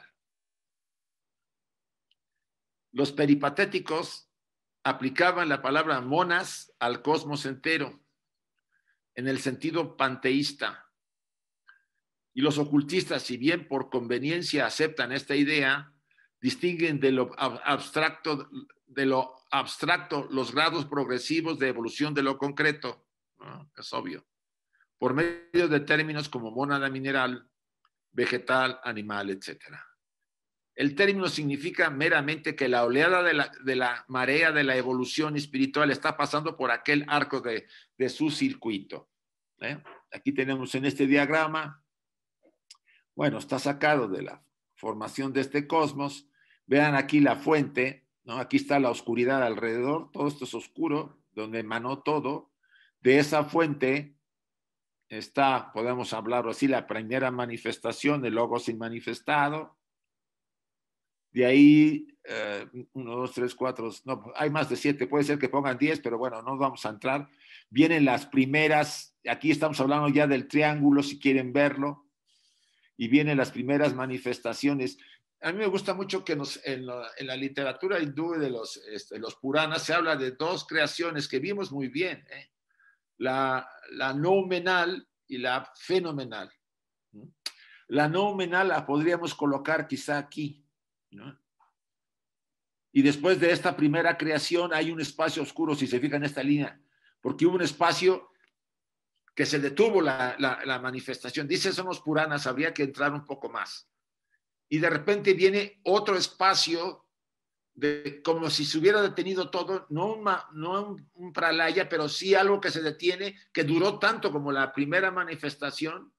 Los peripatéticos aplicaban la palabra monas al cosmos entero, en el sentido panteísta. Y los ocultistas, si bien por conveniencia aceptan esta idea, distinguen de lo abstracto, de lo abstracto los grados progresivos de evolución de lo concreto, ¿no? Es obvio, por medio de términos como mónada mineral, vegetal, animal, etcétera. El término significa meramente que la oleada de la, de la marea de la evolución espiritual está pasando por aquel arco de, de su circuito. ¿Eh? Aquí tenemos en este diagrama, bueno, está sacado de la formación de este cosmos. Vean aquí la fuente, ¿no? Aquí está la oscuridad alrededor, todo esto es oscuro, donde emanó todo. De esa fuente está, podemos hablarlo así, la primera manifestación, el logos inmanifestado. De ahí, eh, uno, dos, tres, cuatro, no, hay más de siete, puede ser que pongan diez, pero bueno, no vamos a entrar. Vienen las primeras, aquí estamos hablando ya del triángulo, si quieren verlo, y vienen las primeras manifestaciones. A mí me gusta mucho que nos, en, la, en la literatura hindú de los, este, los Puranas se habla de dos creaciones que vimos muy bien, ¿eh? la, la noumenal y la fenomenal. La noumenal la podríamos colocar quizá aquí, ¿no? Y después de esta primera creación hay un espacio oscuro, si se fijan en esta línea, porque hubo un espacio que se detuvo la, la, la manifestación. Dice Somos Puranas, habría que entrar un poco más. Y de repente viene otro espacio, de, como si se hubiera detenido todo, no, una, no un, un pralaya, pero sí algo que se detiene, que duró tanto como la primera manifestación,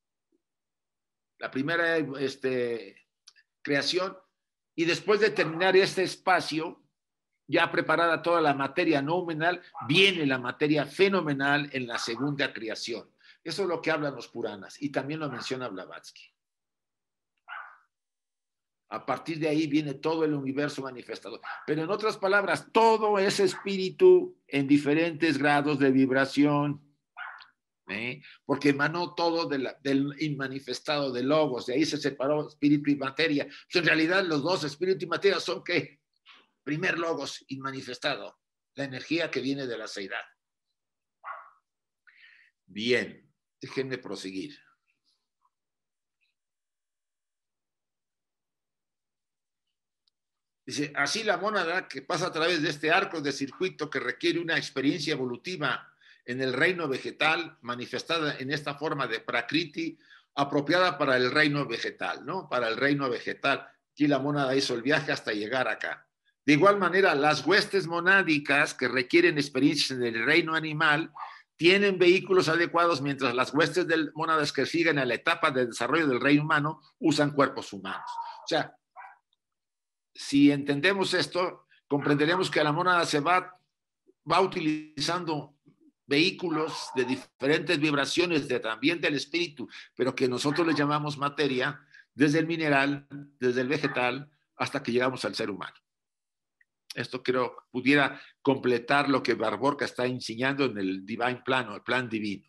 la primera este, creación. Y después de terminar este espacio, ya preparada toda la materia noumenal, viene la materia fenomenal en la segunda creación. Eso es lo que hablan los Puranas y también lo menciona Blavatsky. A partir de ahí viene todo el universo manifestado. Pero en otras palabras, todo es espíritu en diferentes grados de vibración. ¿Eh? Porque emanó todo de la, del inmanifestado de logos, de ahí se separó espíritu y materia. Pues en realidad los dos, espíritu y materia, son ¿qué? Primer logos inmanifestado, la energía que viene de la seidad. Bien, déjenme proseguir. Dice, así la mónada que pasa a través de este arco de circuito que requiere una experiencia evolutiva en el reino vegetal, manifestada en esta forma de prakriti, apropiada para el reino vegetal, ¿no? Para el reino vegetal. Aquí la mónada hizo el viaje hasta llegar acá. De igual manera, las huestes monádicas que requieren experiencias en el reino animal tienen vehículos adecuados, mientras las huestes de mónadas que siguen a la etapa de desarrollo del reino humano usan cuerpos humanos. O sea, si entendemos esto, comprenderemos que la mónada se va, va utilizando vehículos de diferentes vibraciones, de, también del espíritu, pero que nosotros le llamamos materia, desde el mineral, desde el vegetal, hasta que llegamos al ser humano. Esto creo que pudiera completar lo que Barborca está enseñando en el Divine Plano, el plan divino.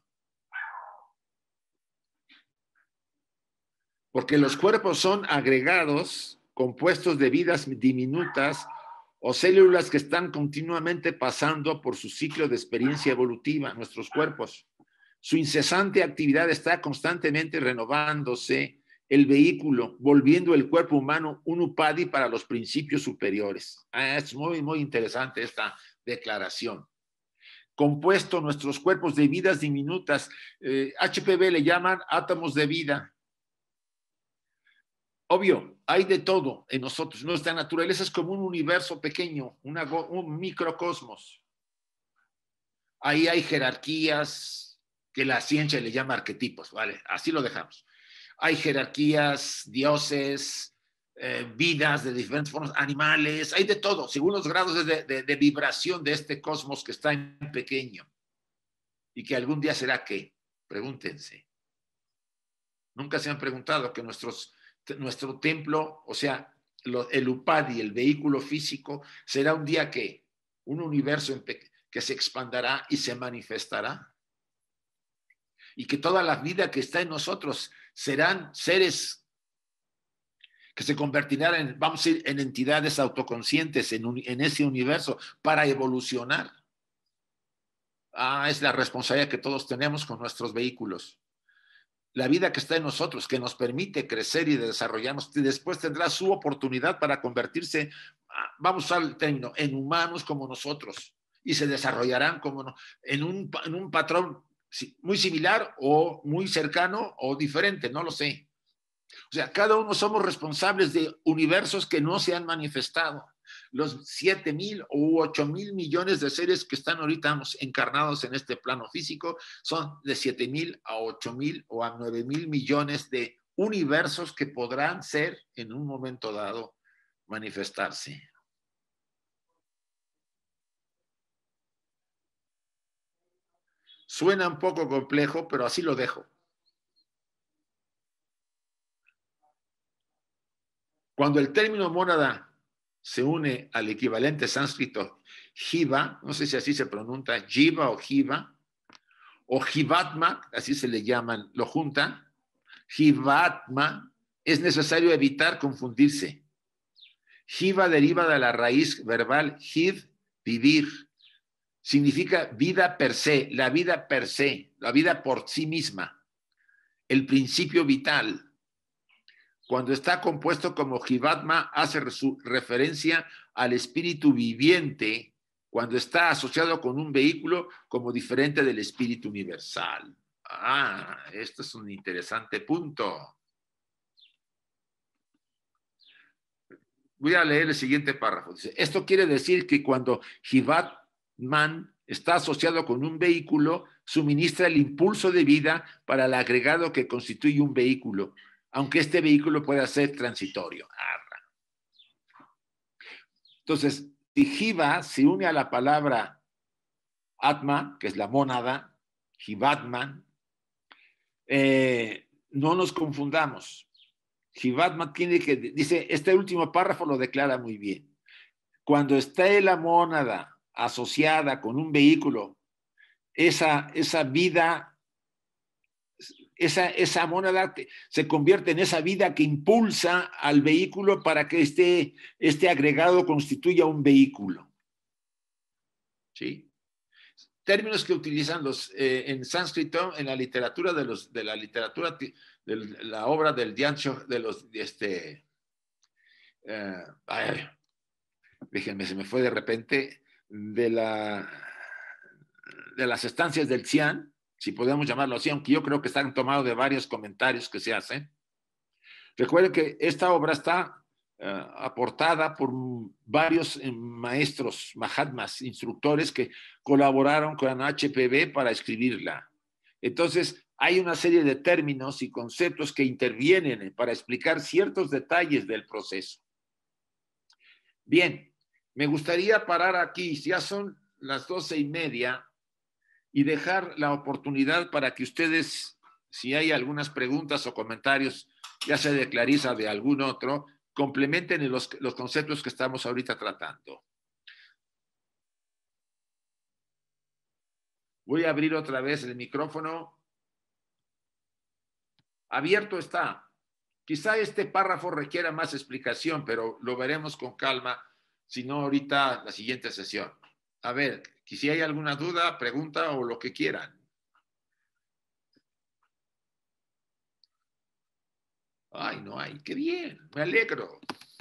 Porque los cuerpos son agregados, compuestos de vidas diminutas o células que están continuamente pasando por su ciclo de experiencia evolutiva, nuestros cuerpos. Su incesante actividad está constantemente renovándose el vehículo, volviendo el cuerpo humano un upadi para los principios superiores. Ah, es muy, muy interesante esta declaración. Compuesto nuestros cuerpos de vidas diminutas, eh, H P V le llaman átomos de vida. Obvio, hay de todo en nosotros. Nuestra naturaleza es como un universo pequeño, una, un microcosmos. Ahí hay jerarquías que la ciencia le llama arquetipos, ¿vale? Así lo dejamos. Hay jerarquías, dioses, eh, vidas de diferentes formas, animales, hay de todo, según los grados de, de, de vibración de este cosmos que está en pequeño. Y que algún día será ¿qué? Pregúntense. Nunca se han preguntado que nuestros, nuestro templo, o sea, lo, el upadi, el vehículo físico, será un día ¿qué? Un universo en que se expandará y se manifestará. Y que toda la vida que está en nosotros serán seres que se convertirán en, vamos a decir, en entidades autoconscientes en, un, en ese universo para evolucionar. Ah, es la responsabilidad que todos tenemos con nuestros vehículos. La vida que está en nosotros, que nos permite crecer y desarrollarnos, y después tendrá su oportunidad para convertirse, vamos a usar el término, en humanos como nosotros, y se desarrollarán como no, en, un, en un patrón muy similar o muy cercano o diferente, no lo sé. O sea, cada uno somos responsables de universos que no se han manifestado. Los siete mil u ocho mil millones de seres que están ahorita encarnados en este plano físico son de siete mil a ocho mil o a nueve mil millones de universos que podrán ser en un momento dado manifestarse. Suena un poco complejo, pero así lo dejo. Cuando el término mónada se une al equivalente sánscrito jiva, no sé si así se pronuncia, jiva o jiva, o jivatma, así se le llaman, lo juntan, jivatma, es necesario evitar confundirse. Jiva deriva de la raíz verbal jiv, vivir. Significa vida per se, la vida per se, la vida por sí misma, el principio vital, cuando está compuesto como Jivatma, hace referencia al espíritu viviente, cuando está asociado con un vehículo como diferente del espíritu universal. Ah, esto es un interesante punto. Voy a leer el siguiente párrafo. Dice, esto quiere decir que cuando Jivatman está asociado con un vehículo, suministra el impulso de vida para el agregado que constituye un vehículo, aunque este vehículo pueda ser transitorio. Arra. Entonces, si Jiva se une a la palabra Atma, que es la mónada, Jivatman, eh, no nos confundamos. Jivatma tiene que, dice, este último párrafo lo declara muy bien. Cuando está la mónada asociada con un vehículo, esa, esa vida, esa, esa mónada se convierte en esa vida que impulsa al vehículo para que este, este agregado constituya un vehículo. ¿Sí? Términos que utilizan los, eh, en sánscrito, en la literatura de, los, de la literatura, de la obra del Diancho, de los, este, eh, ay, déjenme, se me fue de repente, de, la, de las estancias del Xi'an, si podemos llamarlo así, aunque yo creo que están tomados de varios comentarios que se hacen. Recuerden que esta obra está Uh, aportada por varios eh, maestros, mahatmas, instructores que colaboraron con H P B para escribirla. Entonces, hay una serie de términos y conceptos que intervienen para explicar ciertos detalles del proceso. Bien, me gustaría parar aquí, ya son las doce y media, y dejar la oportunidad para que ustedes, si hay algunas preguntas o comentarios, ya sea de Clarisa o de algún otro, complementen los, los conceptos que estamos ahorita tratando. Voy a abrir otra vez el micrófono. Abierto está. Quizá este párrafo requiera más explicación, pero lo veremos con calma, si no ahorita la siguiente sesión. A ver, si hay alguna duda, pregunta o lo que quieran. Ay, no hay. Qué bien. Me alegro.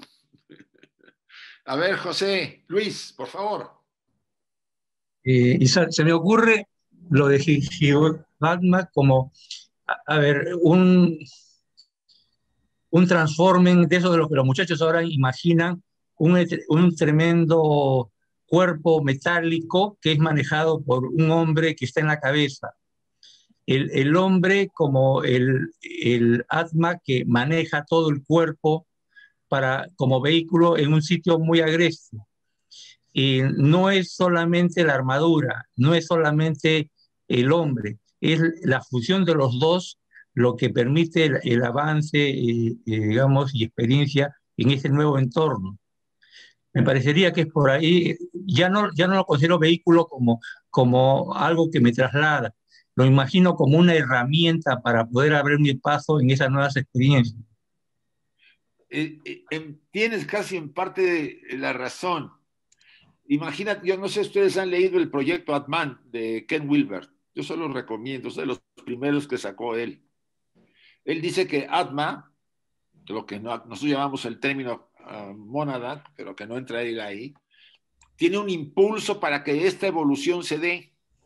A ver, José, Luis, por favor. Eh, y se, se me ocurre lo de Jivatma como, a, a ver, un, un transforming de eso de lo que los muchachos ahora imaginan, un, un tremendo cuerpo metálico que es manejado por un hombre que está en la cabeza. El, el hombre como el, el Atma que maneja todo el cuerpo para, como vehículo en un sitio muy agresivo. Y no es solamente la armadura, no es solamente el hombre, es la fusión de los dos lo que permite el, el avance, eh, eh, digamos, y experiencia en este nuevo entorno. Me parecería que es por ahí, ya no, ya no lo considero vehículo como, como algo que me traslada, lo imagino como una herramienta para poder abrirme paso en esas nuevas experiencias. Eh, eh, tienes casi en parte la razón. Imagínate, yo no sé si ustedes han leído el proyecto Atman de Ken Wilber. Yo se los recomiendo, es de los primeros que sacó él. Él dice que Atma, lo que no, nosotros llamamos el término uh, mónada, pero que no entra él ahí, tiene un impulso para que esta evolución se dé.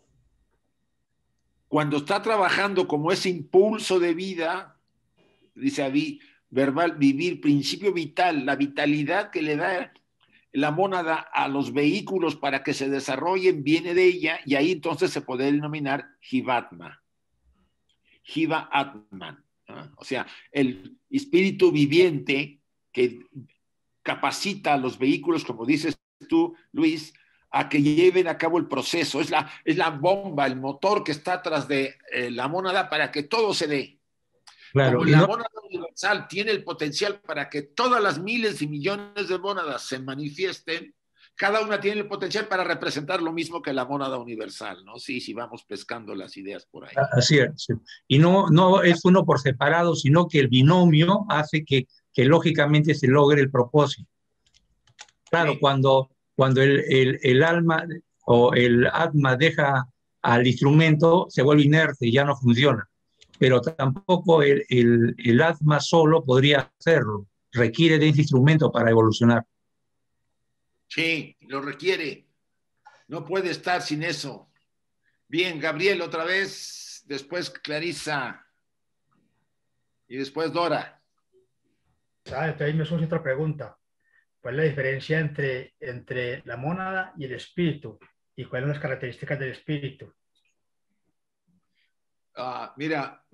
Cuando está trabajando como ese impulso de vida, dice Avi, verbal, vivir, principio vital, la vitalidad que le da la mónada a los vehículos para que se desarrollen viene de ella, y ahí entonces se puede denominar Jivatma. Jiva Atman. ¿No? O sea, el espíritu viviente que capacita a los vehículos, como dices tú, Luis, a que lleven a cabo el proceso. Es la, es la bomba, el motor que está atrás de eh, la mónada para que todo se dé. Claro, Como la no... mónada universal tiene el potencial para que todas las miles y millones de mónadas se manifiesten, cada una tiene el potencial para representar lo mismo que la mónada universal, ¿no? Sí, sí, vamos pescando las ideas por ahí. Así es. Y no, no es uno por separado, sino que el binomio hace que, que lógicamente se logre el propósito. Claro, sí. cuando, cuando el, el, el alma o el atma deja al instrumento, se vuelve inerte y ya no funciona. pero tampoco el, el, el Atma solo podría hacerlo. Requiere de ese instrumento para evolucionar. Sí, lo requiere. No puede estar sin eso. Bien, Gabriel, otra vez, después Clarisa y después Dora. Ah, entonces ahí me surge otra pregunta. ¿Cuál es la diferencia entre, entre la mónada y el espíritu? ¿Y cuáles son las características del espíritu? Uh, mira,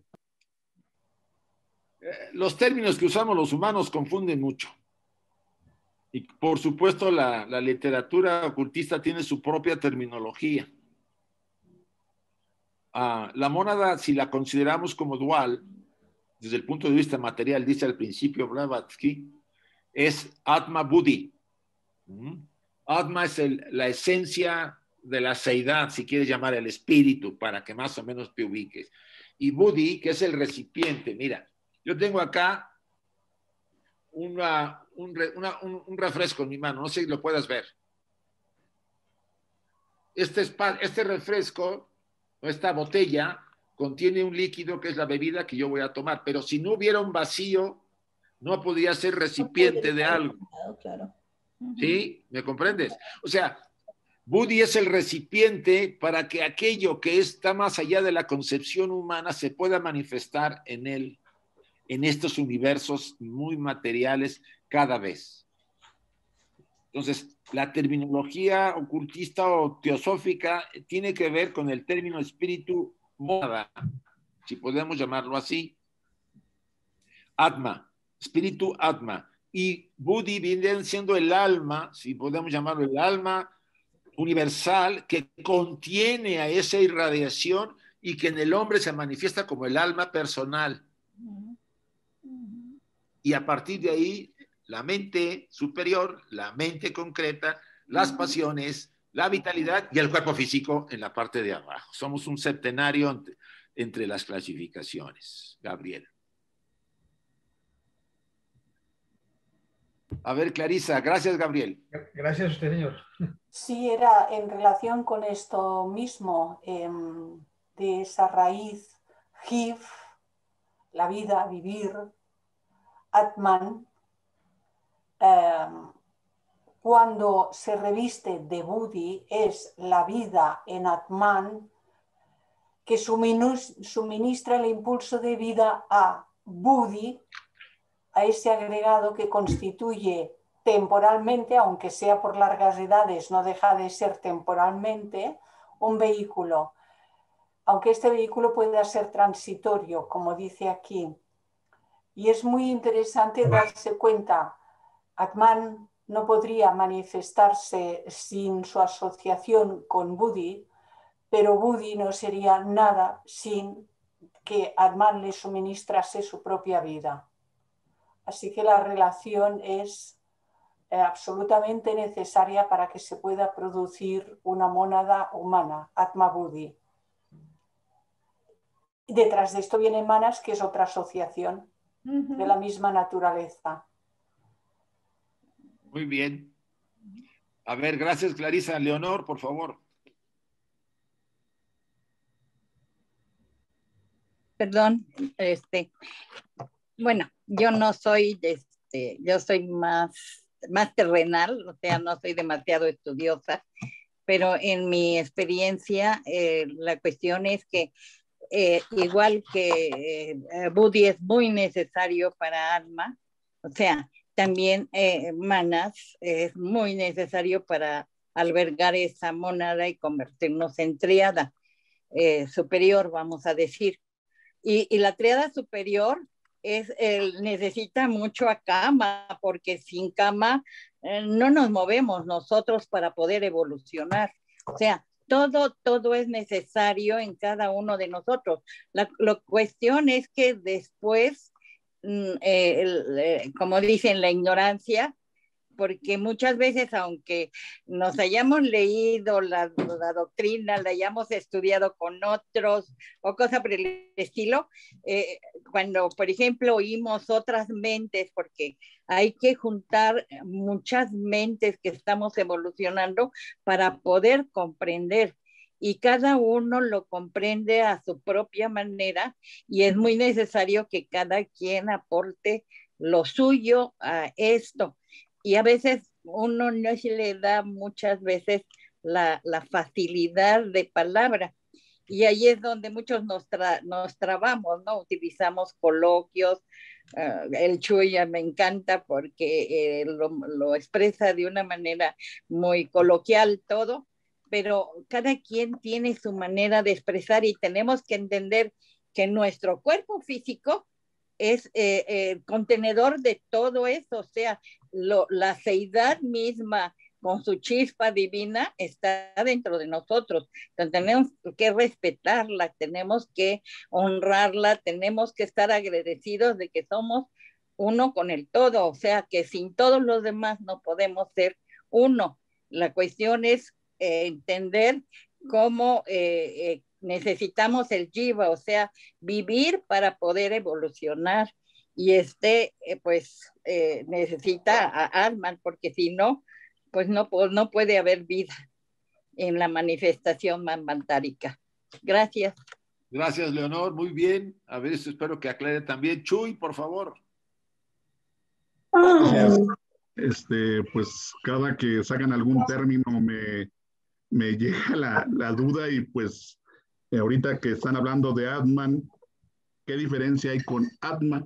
eh, los términos que usamos los humanos confunden mucho. Y por supuesto la, la literatura ocultista tiene su propia terminología. Uh, la mónada, si la consideramos como dual, desde el punto de vista material, dice al principio Blavatsky, es Atma Buddhi. ¿Mm? Atma es el, la esencia de la seidad, si quieres llamar el espíritu, para que más o menos te ubiques. Y Buddhi, que es el recipiente. Mira, yo tengo acá una, un, una, un, un refresco en mi mano, no sé si lo puedas ver. Este, este refresco, esta botella, contiene un líquido que es la bebida que yo voy a tomar, pero si no hubiera un vacío, no podría ser recipiente de algo. Claro. ¿Sí? ¿Me comprendes? O sea, Buddhi es el recipiente para que aquello que está más allá de la concepción humana se pueda manifestar en él, en estos universos muy materiales cada vez. Entonces, la terminología ocultista o teosófica tiene que ver con el término espíritu mónada, si podemos llamarlo así. Atma, espíritu Atma. Y Buddhi viene siendo el alma, si podemos llamarlo el alma universal, que contiene a esa irradiación y que en el hombre se manifiesta como el alma personal. Y a partir de ahí, la mente superior, la mente concreta, las pasiones, la vitalidad y el cuerpo físico en la parte de abajo. Somos un septenario entre, entre las clasificaciones. Gabriel. A ver, Clarisa. Gracias, Gabriel. Gracias a usted, señor. Sí, era en relación con esto mismo, eh, de esa raíz, Jiv, la vida, vivir, Atman, eh, cuando se reviste de Buddhi, es la vida en Atman que suministra el impulso de vida a Buddhi, a ese agregado que constituye temporalmente, aunque sea por largas edades, no deja de ser temporalmente un vehículo, aunque este vehículo pueda ser transitorio, como dice aquí. Y es muy interesante darse cuenta, Atman no podría manifestarse sin su asociación con Buddhi, pero Buddhi no sería nada sin que Atman le suministrase su propia vida. Así que la relación es eh, absolutamente necesaria para que se pueda producir una mónada humana, Atma Buddhi. Y detrás de esto viene Manas, que es otra asociación uh-huh. de la misma naturaleza. Muy bien. A ver, gracias, Clarisa. Leonor, por favor. Perdón, este, bueno, yo no soy, este, yo soy más, más terrenal, o sea, no soy demasiado estudiosa, pero en mi experiencia eh, la cuestión es que eh, igual que eh, Buddhi es muy necesario para alma, o sea, también eh, Manas es muy necesario para albergar esa mónada y convertirnos en tríada eh, superior, vamos a decir. Y, y la tríada superior es, el, necesita mucho a Kama, porque sin Kama eh, no nos movemos nosotros para poder evolucionar. O sea, todo, todo es necesario en cada uno de nosotros. La, la cuestión es que después, eh, el, eh, como dicen, la ignorancia, porque muchas veces, aunque nos hayamos leído la, la doctrina, la hayamos estudiado con otros o cosas por el estilo, eh, cuando, por ejemplo, oímos otras mentes, porque hay que juntar muchas mentes que estamos evolucionando para poder comprender. y cada uno lo comprende a su propia manera y es muy necesario que cada quien aporte lo suyo a esto. Y a veces uno no se le da muchas veces la, la facilidad de palabra. Y ahí es donde muchos nos, tra nos trabamos, ¿no? Utilizamos coloquios. Uh, el Chuya me encanta porque eh, lo, lo expresa de una manera muy coloquial todo, pero cada quien tiene su manera de expresar y tenemos que entender que nuestro cuerpo físico es eh, eh, contenedor de todo eso, o sea, lo, la seidad misma con su chispa divina está dentro de nosotros. Entonces tenemos que respetarla, tenemos que honrarla, tenemos que estar agradecidos de que somos uno con el todo, o sea, que sin todos los demás no podemos ser uno. La cuestión es eh, entender cómo eh, eh, necesitamos el jiva, o sea, vivir para poder evolucionar. Y este, eh, pues, eh, necesita a Atman, porque si no, pues no, no puede haber vida en la manifestación manvantárica. Gracias. Gracias, Leonor. Muy bien. A ver, espero que aclare también. Chuy, por favor. Gracias. Este, pues cada que sacan algún término me, me llega la, la duda y pues eh, ahorita que están hablando de Atman, ¿qué diferencia hay con Atma?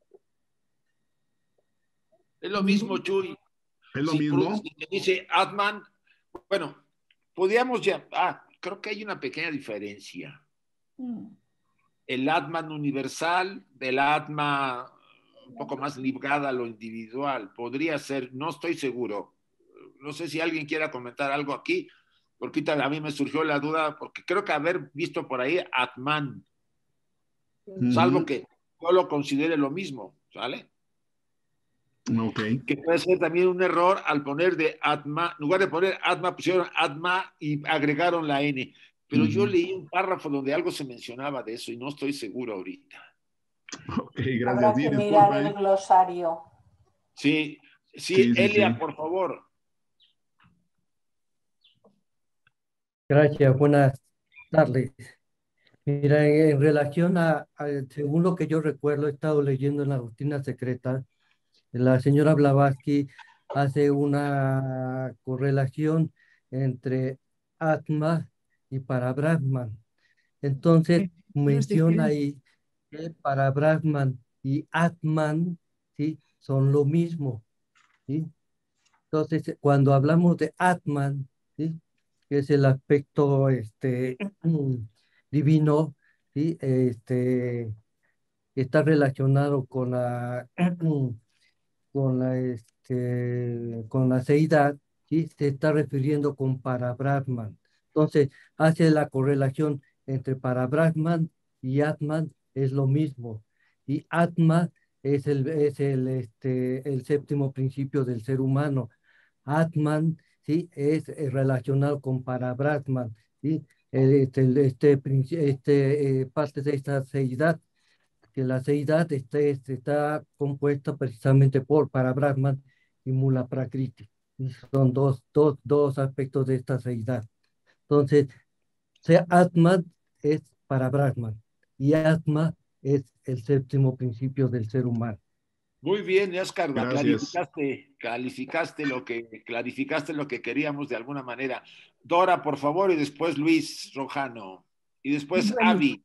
Es lo mismo, Chuy. ¿Es lo si mismo? Si dice Atman, bueno, podríamos ya, ah, creo que hay una pequeña diferencia. Mm. El Atman universal del Atma un poco más ligada a lo individual, podría ser, no estoy seguro. No sé si alguien quiera comentar algo aquí, porque ahorita a mí me surgió la duda, porque creo que haber visto por ahí Atman, mm. salvo que yo lo considere lo mismo, ¿sale? Okay. Que puede ser también un error al poner de Atma, en lugar de poner Atma, pusieron Atma y agregaron la N. Pero uh-huh. yo leí un párrafo donde algo se mencionaba de eso y no estoy seguro ahorita. Ok, gracias. Habrá que mirar el glosario. Sí, sí, sí Elia, sí. por favor. Gracias, buenas tardes. Mira, en, en relación a, a, según lo que yo recuerdo, he estado leyendo en la Doctrina Secreta, la señora Blavatsky hace una correlación entre Atma y Parabrahman. Entonces menciona ahí que Parabrahman y Atman, ¿sí?, son lo mismo, ¿sí? Entonces, cuando hablamos de Atman, ¿sí?, que es el aspecto este, divino, ¿sí?, este, está relacionado con la con la, este, con la seidad, ¿sí?, se está refiriendo con Parabrahman. Entonces, hace la correlación entre Parabrahman y Atman, es lo mismo. Y Atma es el, es el, este, el séptimo principio del ser humano. Atman, ¿sí?, es relacionado con Parabrahman, ¿sí? El, este, este, este, eh, parte de esta seidad, que la seidad está, está compuesta precisamente por Parabrahman y Mula Prakriti. Son dos, dos, dos aspectos de esta seidad. Entonces, sea Atman es Parabrahman y Atma es el séptimo principio del ser humano. Muy bien, Oscar, clarificaste, clarificaste lo que, clarificaste lo que queríamos de alguna manera. Dora, por favor, y después Luis Rojano, y después bueno, Avi.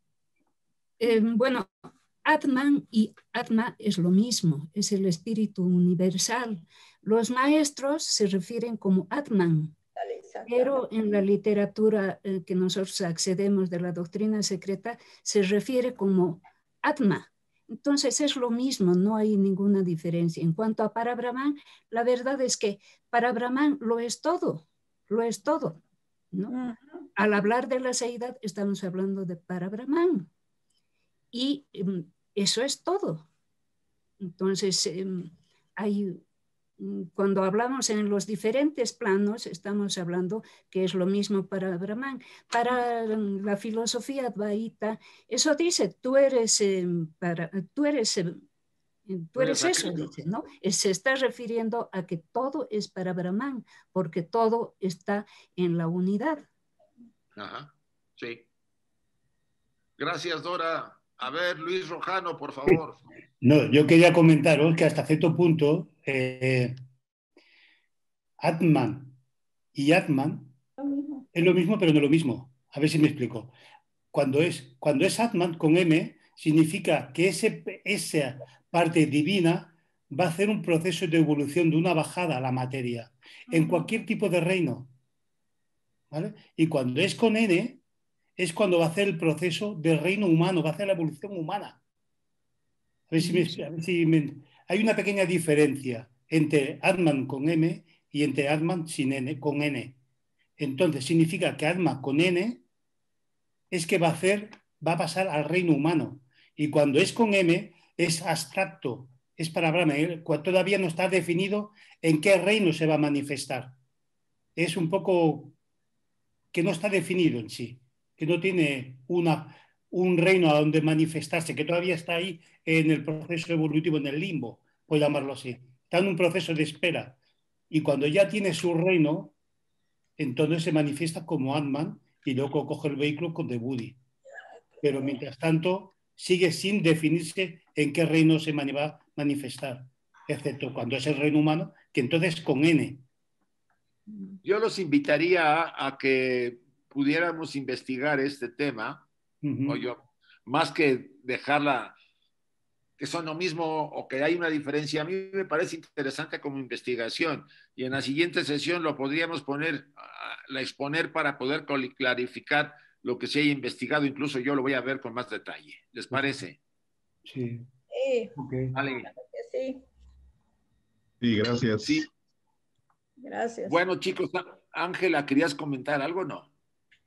Eh, bueno, Atman y Atma es lo mismo, es el espíritu universal. Los maestros se refieren como Atman, pero en la literatura eh, que nosotros accedemos de la doctrina secreta se refiere como Atma. Entonces es lo mismo, no hay ninguna diferencia. En cuanto a Parabrahman, la verdad es que Parabrahman lo es todo, lo es todo, ¿no? Uh-huh. Al hablar de la seidad estamos hablando de Parabrahman. Y um, eso es todo. Entonces, um, hay, um, cuando hablamos en los diferentes planos, estamos hablando que es lo mismo para Brahman. Para um, la filosofía advaita, eso dice, tú eres, um, para, tú eres, um, tú eres eso, dice, ¿no? Se está refiriendo a que todo es para Brahman, porque todo está en la unidad. Ajá, sí. Gracias, Dora. A ver, Luis Rojano, por favor. No, yo quería comentaros que hasta cierto punto eh, Atman y Atman es lo mismo, pero no lo mismo. A ver si me explico. Cuando es, cuando es Atman con M, significa que ese, esa parte divina va a hacer un proceso de evolución, de una bajada a la materia, en cualquier tipo de reino. ¿Vale? Y cuando es con N, es cuando va a hacer el proceso del reino humano, va a hacer la evolución humana. A ver si me, a ver si me, hay una pequeña diferencia entre Atman con M y entre Atman sin N, con N. Entonces, significa que Atman con N es que va a hacer, va a pasar al reino humano. Y cuando es con M, es abstracto, es para Brahma, todavía no está definido en qué reino se va a manifestar. Es un poco que no está definido en sí, que no tiene una, un reino a donde manifestarse, que todavía está ahí en el proceso evolutivo, en el limbo, por llamarlo así. Está en un proceso de espera. Y cuando ya tiene su reino, entonces se manifiesta como Ant-Man y luego coge el vehículo con The Woody. Pero mientras tanto, sigue sin definirse en qué reino se va a manifestar, excepto cuando es el reino humano, que entonces con N. Yo los invitaría a, a que pudiéramos investigar este tema, uh-huh. o yo, más que dejarla, que son lo mismo o que hay una diferencia. A mí me parece interesante como investigación y en la siguiente sesión lo podríamos poner, uh, la exponer para poder clarificar lo que se haya investigado. Incluso yo lo voy a ver con más detalle. ¿Les parece? Sí. Sí. Okay. Vale. Sí. Sí, gracias. Sí. Gracias. Bueno, chicos, Ángela, ¿querías comentar algo o no?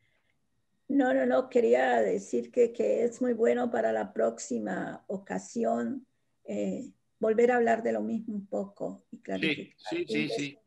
No, no, no, quería decir que, que es muy bueno para la próxima ocasión eh, volver a hablar de lo mismo un poco y clarificar. Sí, sí, sí, sí.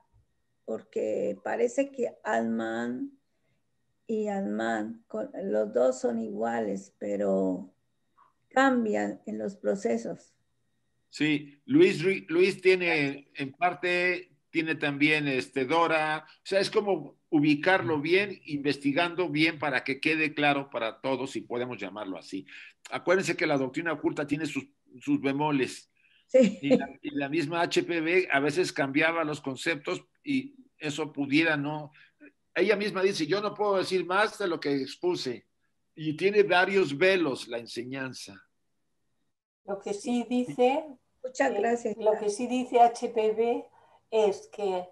Porque parece que Atman y Atman, los dos son iguales, pero cambian en los procesos. Sí, Luis, Luis tiene en parte... tiene también este, Dora, o sea, es como ubicarlo bien, investigando bien para que quede claro para todos, si podemos llamarlo así. Acuérdense que la doctrina oculta tiene sus, sus bemoles. Sí. Y, la, y la misma H P V a veces cambiaba los conceptos y eso pudiera no... Ella misma dice, yo no puedo decir más de lo que expuse. Y tiene varios velos la enseñanza. Lo que sí dice... Muchas gracias. Eh, lo que sí dice H P V es que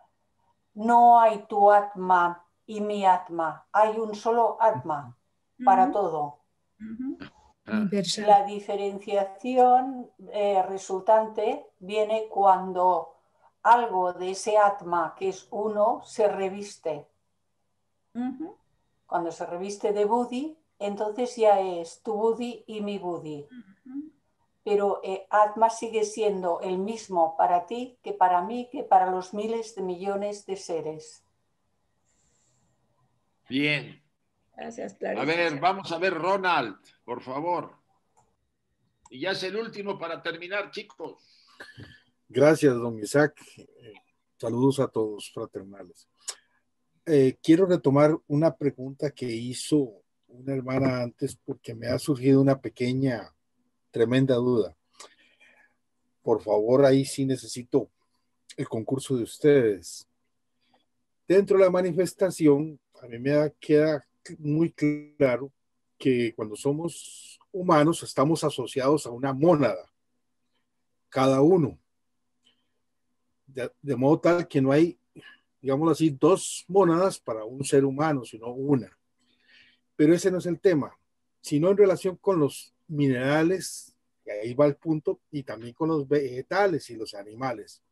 no hay tu Atma y mi Atma, hay un solo Atma uh-huh. para todo. Uh-huh. Ah. La diferenciación eh, resultante viene cuando algo de ese Atma, que es uno, se reviste. Uh-huh. Cuando se reviste de Buddhi, entonces ya es tu Buddhi y mi Buddhi. Uh-huh. Pero eh, Atma sigue siendo el mismo para ti que para mí, que para los miles de millones de seres. Bien. Gracias, Clarice. A ver, vamos a ver Ronald, por favor. Y ya es el último para terminar, chicos. Gracias, don Isaac. Eh, saludos a todos fraternales. Eh, quiero retomar una pregunta que hizo una hermana antes porque me ha surgido una pequeña... tremenda duda. Por favor, ahí sí necesito el concurso de ustedes. Dentro de la manifestación, a mí me queda muy claro que cuando somos humanos estamos asociados a una mónada, cada uno. De, de modo tal que no hay, digámoslo así, dos mónadas para un ser humano, sino una. Pero ese no es el tema, sino en relación con los minerales, y ahí va el punto, y también con los vegetales y los animales.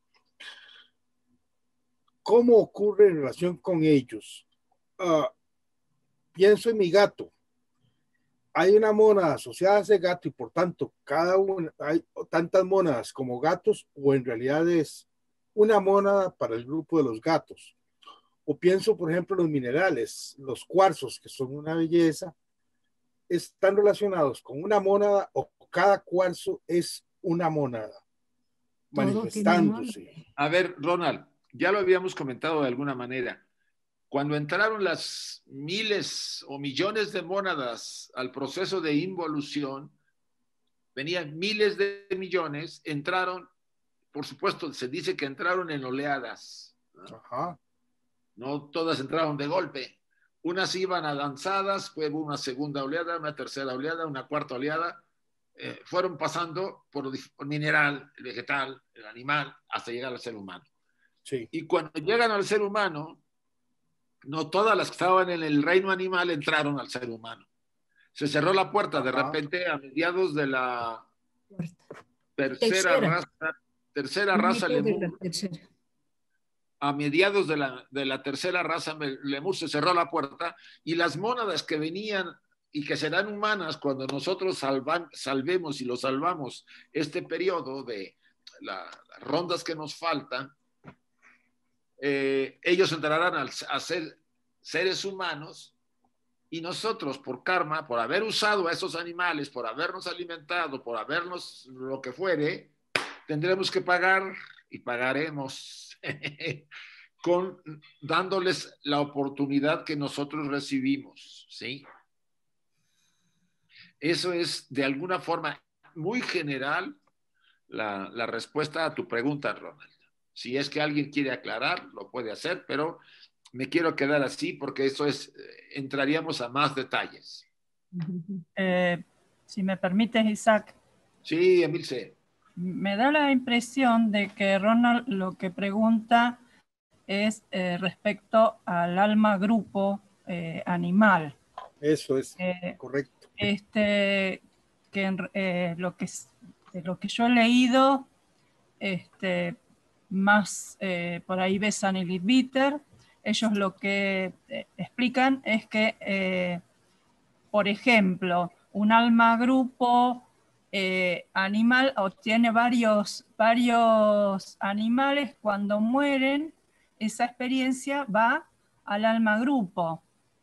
¿Cómo ocurre en relación con ellos? Uh, pienso en mi gato. Hay una mónada asociada a ese gato y por tanto cada una, hay tantas mónadas como gatos, o en realidad es una mónada para el grupo de los gatos. O pienso, por ejemplo, en los minerales, los cuarzos, que son una belleza, están relacionados con una mónada o cada cuarzo es una mónada manifestándose. A ver, Ronald, ya lo habíamos comentado de alguna manera. Cuando entraron las miles o millones de mónadas al proceso de involución, venían miles de millones, entraron, por supuesto, se dice que entraron en oleadas, ¿no? Ajá. No todas entraron de golpe. Unas iban avanzadas, fue una segunda oleada, una tercera oleada, una cuarta oleada. Eh, fueron pasando por el mineral, el vegetal, el animal, hasta llegar al ser humano. Sí. Y cuando llegan al ser humano, no todas las que estaban en el reino animal entraron al ser humano. Se cerró la puerta de repente a mediados de la tercera, tercera. raza, tercera raza lemur. A mediados de la, de la tercera raza lemur se cerró la puerta y las mónadas que venían y que serán humanas cuando nosotros salvan, salvemos y lo salvamos este periodo de la, las rondas que nos faltan, eh, ellos entrarán al, a ser seres humanos y nosotros por karma, por haber usado a esos animales, por habernos alimentado, por habernos lo que fuere, tendremos que pagar y pagaremos con, dándoles la oportunidad que nosotros recibimos, ¿sí? Eso es de alguna forma muy general la, la respuesta a tu pregunta, Ronald. Si es que alguien quiere aclarar, lo puede hacer, pero me quiero quedar así porque eso es, entraríamos a más detalles. Eh, si me permites, Isaac. Sí, Emilce. Me da la impresión de que Ronald lo que pregunta es eh, respecto al alma grupo eh, animal. Eso es eh, correcto. Este, que eh, lo que de lo que yo he leído, este, más eh, por ahí Bessan y Leadbeater, ellos lo que eh, explican es que, eh, por ejemplo, un alma grupo eh, animal obtiene varios, varios animales cuando mueren, esa experiencia va al alma grupo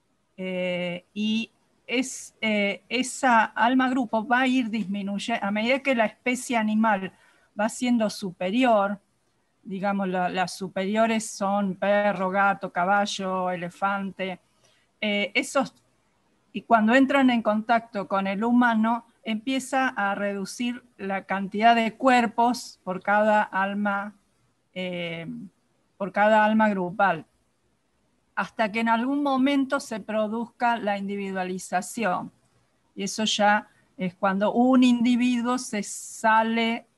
eh, y es, eh, esa alma grupo va a ir disminuyendo a medida que la especie animal va siendo superior. Digamos, la, las superiores son perro, gato, caballo, elefante. Eh, esos, y cuando entran en contacto con el humano, empieza a reducir la cantidad de cuerpos por cada alma, eh, por cada alma grupal, hasta que en algún momento se produzca la individualización. Y eso ya es cuando un individuo se sale.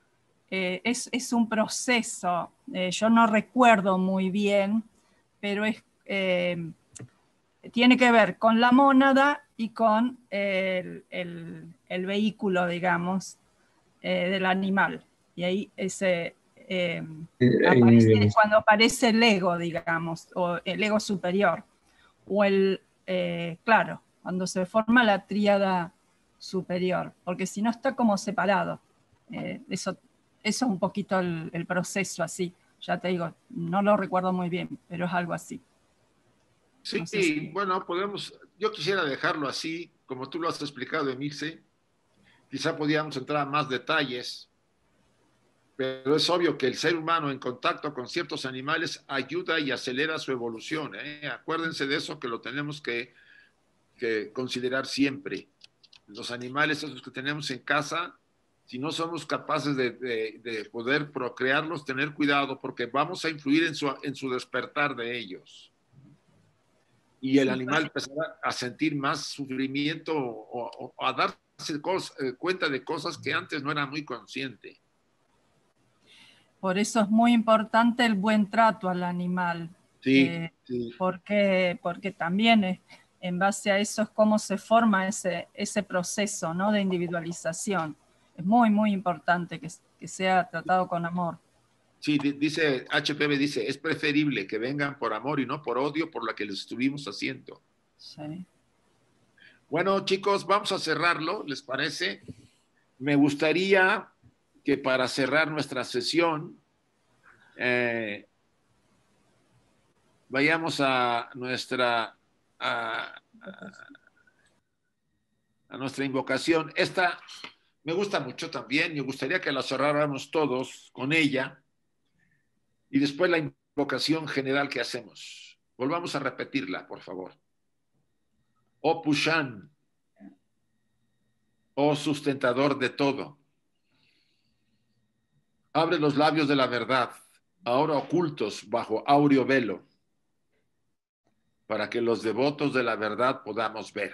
Eh, es, es un proceso, eh, yo no recuerdo muy bien, pero es, eh, tiene que ver con la mónada y con el, el, el vehículo, digamos, eh, del animal. Y ahí ese, eh, aparece, cuando aparece el ego, digamos, o el ego superior, o el, eh, claro, cuando se forma la tríada superior, porque si no está como separado. Eh, eso Eso es un poquito el, el proceso así. Ya te digo, no lo recuerdo muy bien, pero es algo así. Sí, no sé si... bueno, podemos, yo quisiera dejarlo así, como tú lo has explicado, Emilce. Quizá podíamos entrar a más detalles, pero es obvio que el ser humano en contacto con ciertos animales ayuda y acelera su evolución, ¿eh? Acuérdense de eso, que lo tenemos que, que considerar siempre. Los animales esos que tenemos en casa, si no somos capaces de, de, de poder procrearlos, tener cuidado, porque vamos a influir en su, en su despertar de ellos. Y el animal empezará a sentir más sufrimiento o, o a darse cos, eh, cuenta de cosas que antes no era muy consciente. Por eso es muy importante el buen trato al animal. Sí, eh, sí. Porque, porque también es, en base a eso es cómo se forma ese, ese proceso, ¿no?, de individualización. Es muy, muy importante que, que sea tratado con amor. Sí, dice, H P V dice, es preferible que vengan por amor y no por odio por lo que les estuvimos haciendo. Sí. Bueno, chicos, vamos a cerrarlo, ¿les parece? Me gustaría que para cerrar nuestra sesión, eh, vayamos a nuestra, a, a, a nuestra invocación. Esta me gusta mucho también, me gustaría que la cerráramos todos con ella y después la invocación general que hacemos. Volvamos a repetirla, por favor. Oh Pushan, oh sustentador de todo, abre los labios de la verdad, ahora ocultos bajo áureo velo, para que los devotos de la verdad podamos ver.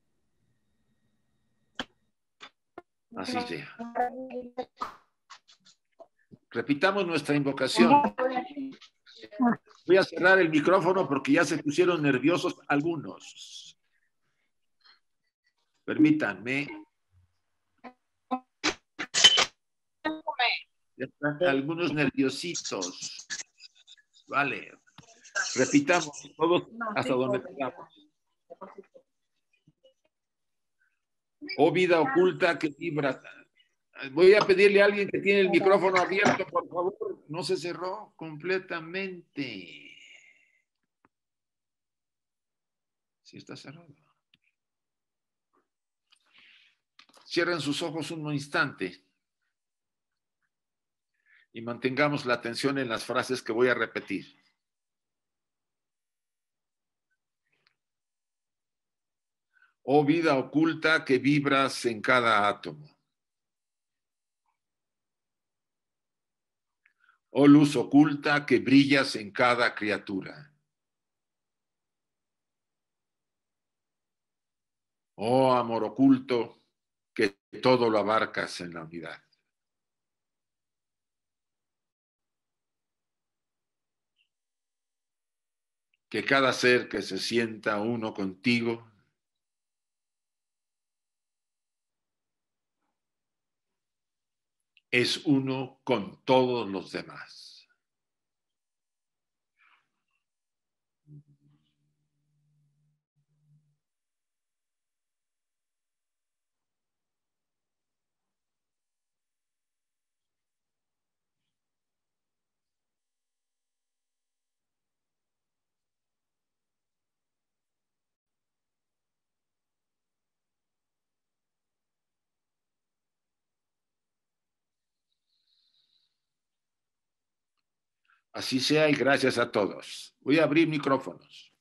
Así sea. Repitamos nuestra invocación. Voy a cerrar el micrófono porque ya se pusieron nerviosos algunos. Permítanme. Ya están algunos nerviositos. Vale. Repitamos todos hasta donde podamos. Oh vida oculta que vibra. Voy a pedirle a alguien que tiene el micrófono abierto, por favor. No se cerró completamente. Sí está cerrado. Cierren sus ojos un instante y mantengamos la atención en las frases que voy a repetir. Oh vida oculta que vibras en cada átomo. Oh luz oculta que brillas en cada criatura. Oh amor oculto que todo lo abarcas en la unidad. Que cada ser que se sienta uno contigo es uno con todos los demás. Así sea y gracias a todos. Voy a abrir micrófonos.